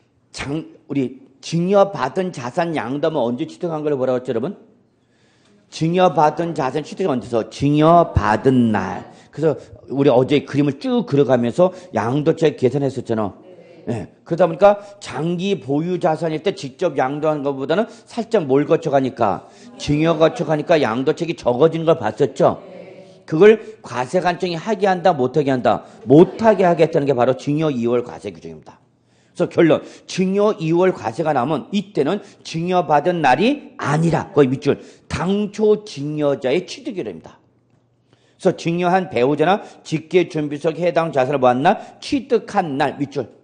장 우리 증여받은 자산 양도하면 언제 취득한 걸 뭐라고 했죠, 여러분? 증여받은 자산 취득이 언제서? 증여받은 날. 그래서 우리 어제 그림을 쭉 그려가면서 양도책 계산했었잖아. 네. 그러다 보니까 장기 보유 자산일 때 직접 양도하는 것보다는 살짝 뭘 거쳐가니까 증여 거쳐가니까 양도책이 적어지는 걸 봤었죠. 그걸 과세관청이 하게 한다 못하게 한다. 못하게 하겠다는 게 바로 증여 이월 과세 규정입니다. 그래서 결론 증여 이월 과세가 나면 이때는 증여받은 날이 아니라 거의 밑줄 당초 증여자의 취득일입니다. 그래서 증여한 배우자나 직계준비소에 해당 자산을 보한 날 취득한 날 밑줄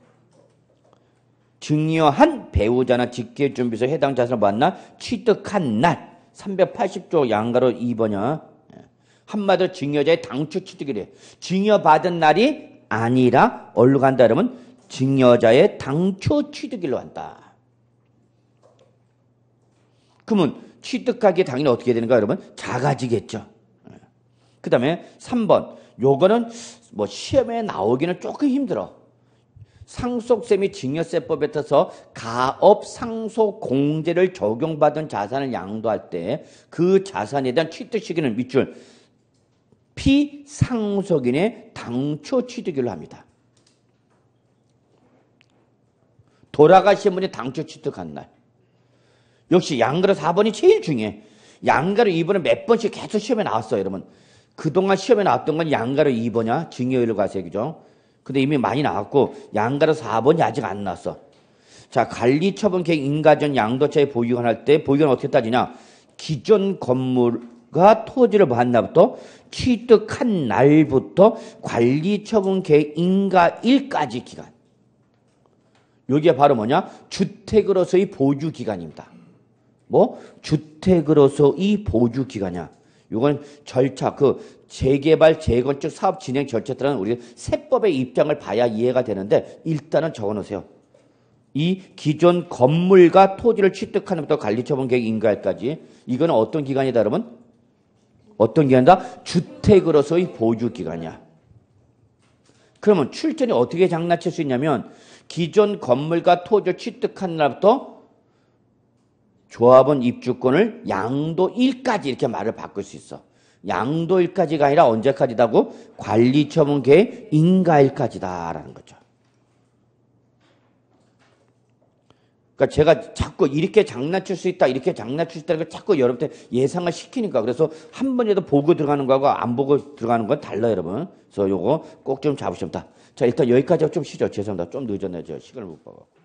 증여한 배우자나 직계준비소에 해당 자산을 보한 날 취득한 날 삼백팔십 조 양가로 이 번이야. 한마디로 증여자의 당초 취득이래. 증여받은 날이 아니라 어디로 간다 그러면 증여자의 당초 취득일로 한다. 그러면 취득하기에 당연히 어떻게 되는가 여러분? 작아지겠죠. 그 다음에 삼 번 요거는 뭐 시험에 나오기는 조금 힘들어. 상속세 및 증여세법에 따라서 가업 상속 공제를 적용받은 자산을 양도할 때 그 자산에 대한 취득 시기는 밑줄 피상속인의 당초 취득일로 합니다. 돌아가신 분이 당초 취득한 날. 역시 양가로 사 번이 제일 중요해. 양가로 이 번은 몇 번씩 계속 시험에 나왔어요, 여러분. 그동안 시험에 나왔던 건 양가로 이 번이야. 증여일로 과세기죠. 근데 이미 많이 나왔고 양가로 사 번이 아직 안 나왔어. 자, 관리처분 계획 인가전 양도차에 보유할 때 보유는 어떻게 따지냐? 기존 건물과 토지를 보한 날부터 취득한 날부터 관리처분 계획 인가일까지 기간. 여기에 바로 뭐냐? 주택으로서의 보유 기간입니다. 뭐? 주택으로서의 보유 기간이야. 이건 절차, 그 재개발, 재건축 사업 진행 절차에 따른 우리 세법의 입장을 봐야 이해가 되는데 일단은 적어놓으세요. 이 기존 건물과 토지를 취득하는 부터 관리처분 계획 인가일까지 이거는 어떤 기간이다 여러분? 어떤 기간이다? 주택으로서의 보유 기간이야. 그러면 출전이 어떻게 장난칠 수 있냐면 기존 건물과 토지를 취득한 날부터 조합원 입주권을 양도일까지 이렇게 말을 바꿀 수 있어. 양도일까지가 아니라 언제까지다고? 관리처분 계획 인가일까지다라는 거죠. 그러니까 제가 자꾸 이렇게 장난칠 수 있다, 이렇게 장난칠 수 있다는 걸 자꾸 여러분한테 예상을 시키니까 그래서 한 번이라도 보고 들어가는 거하고 안 보고 들어가는 건 달라요, 여러분. 그래서 요거 꼭 좀 잡으시면 다. 자, 일단 여기까지 좀 쉬죠. 죄송합니다. 좀 늦었네요. 저 시간을 못 봐서.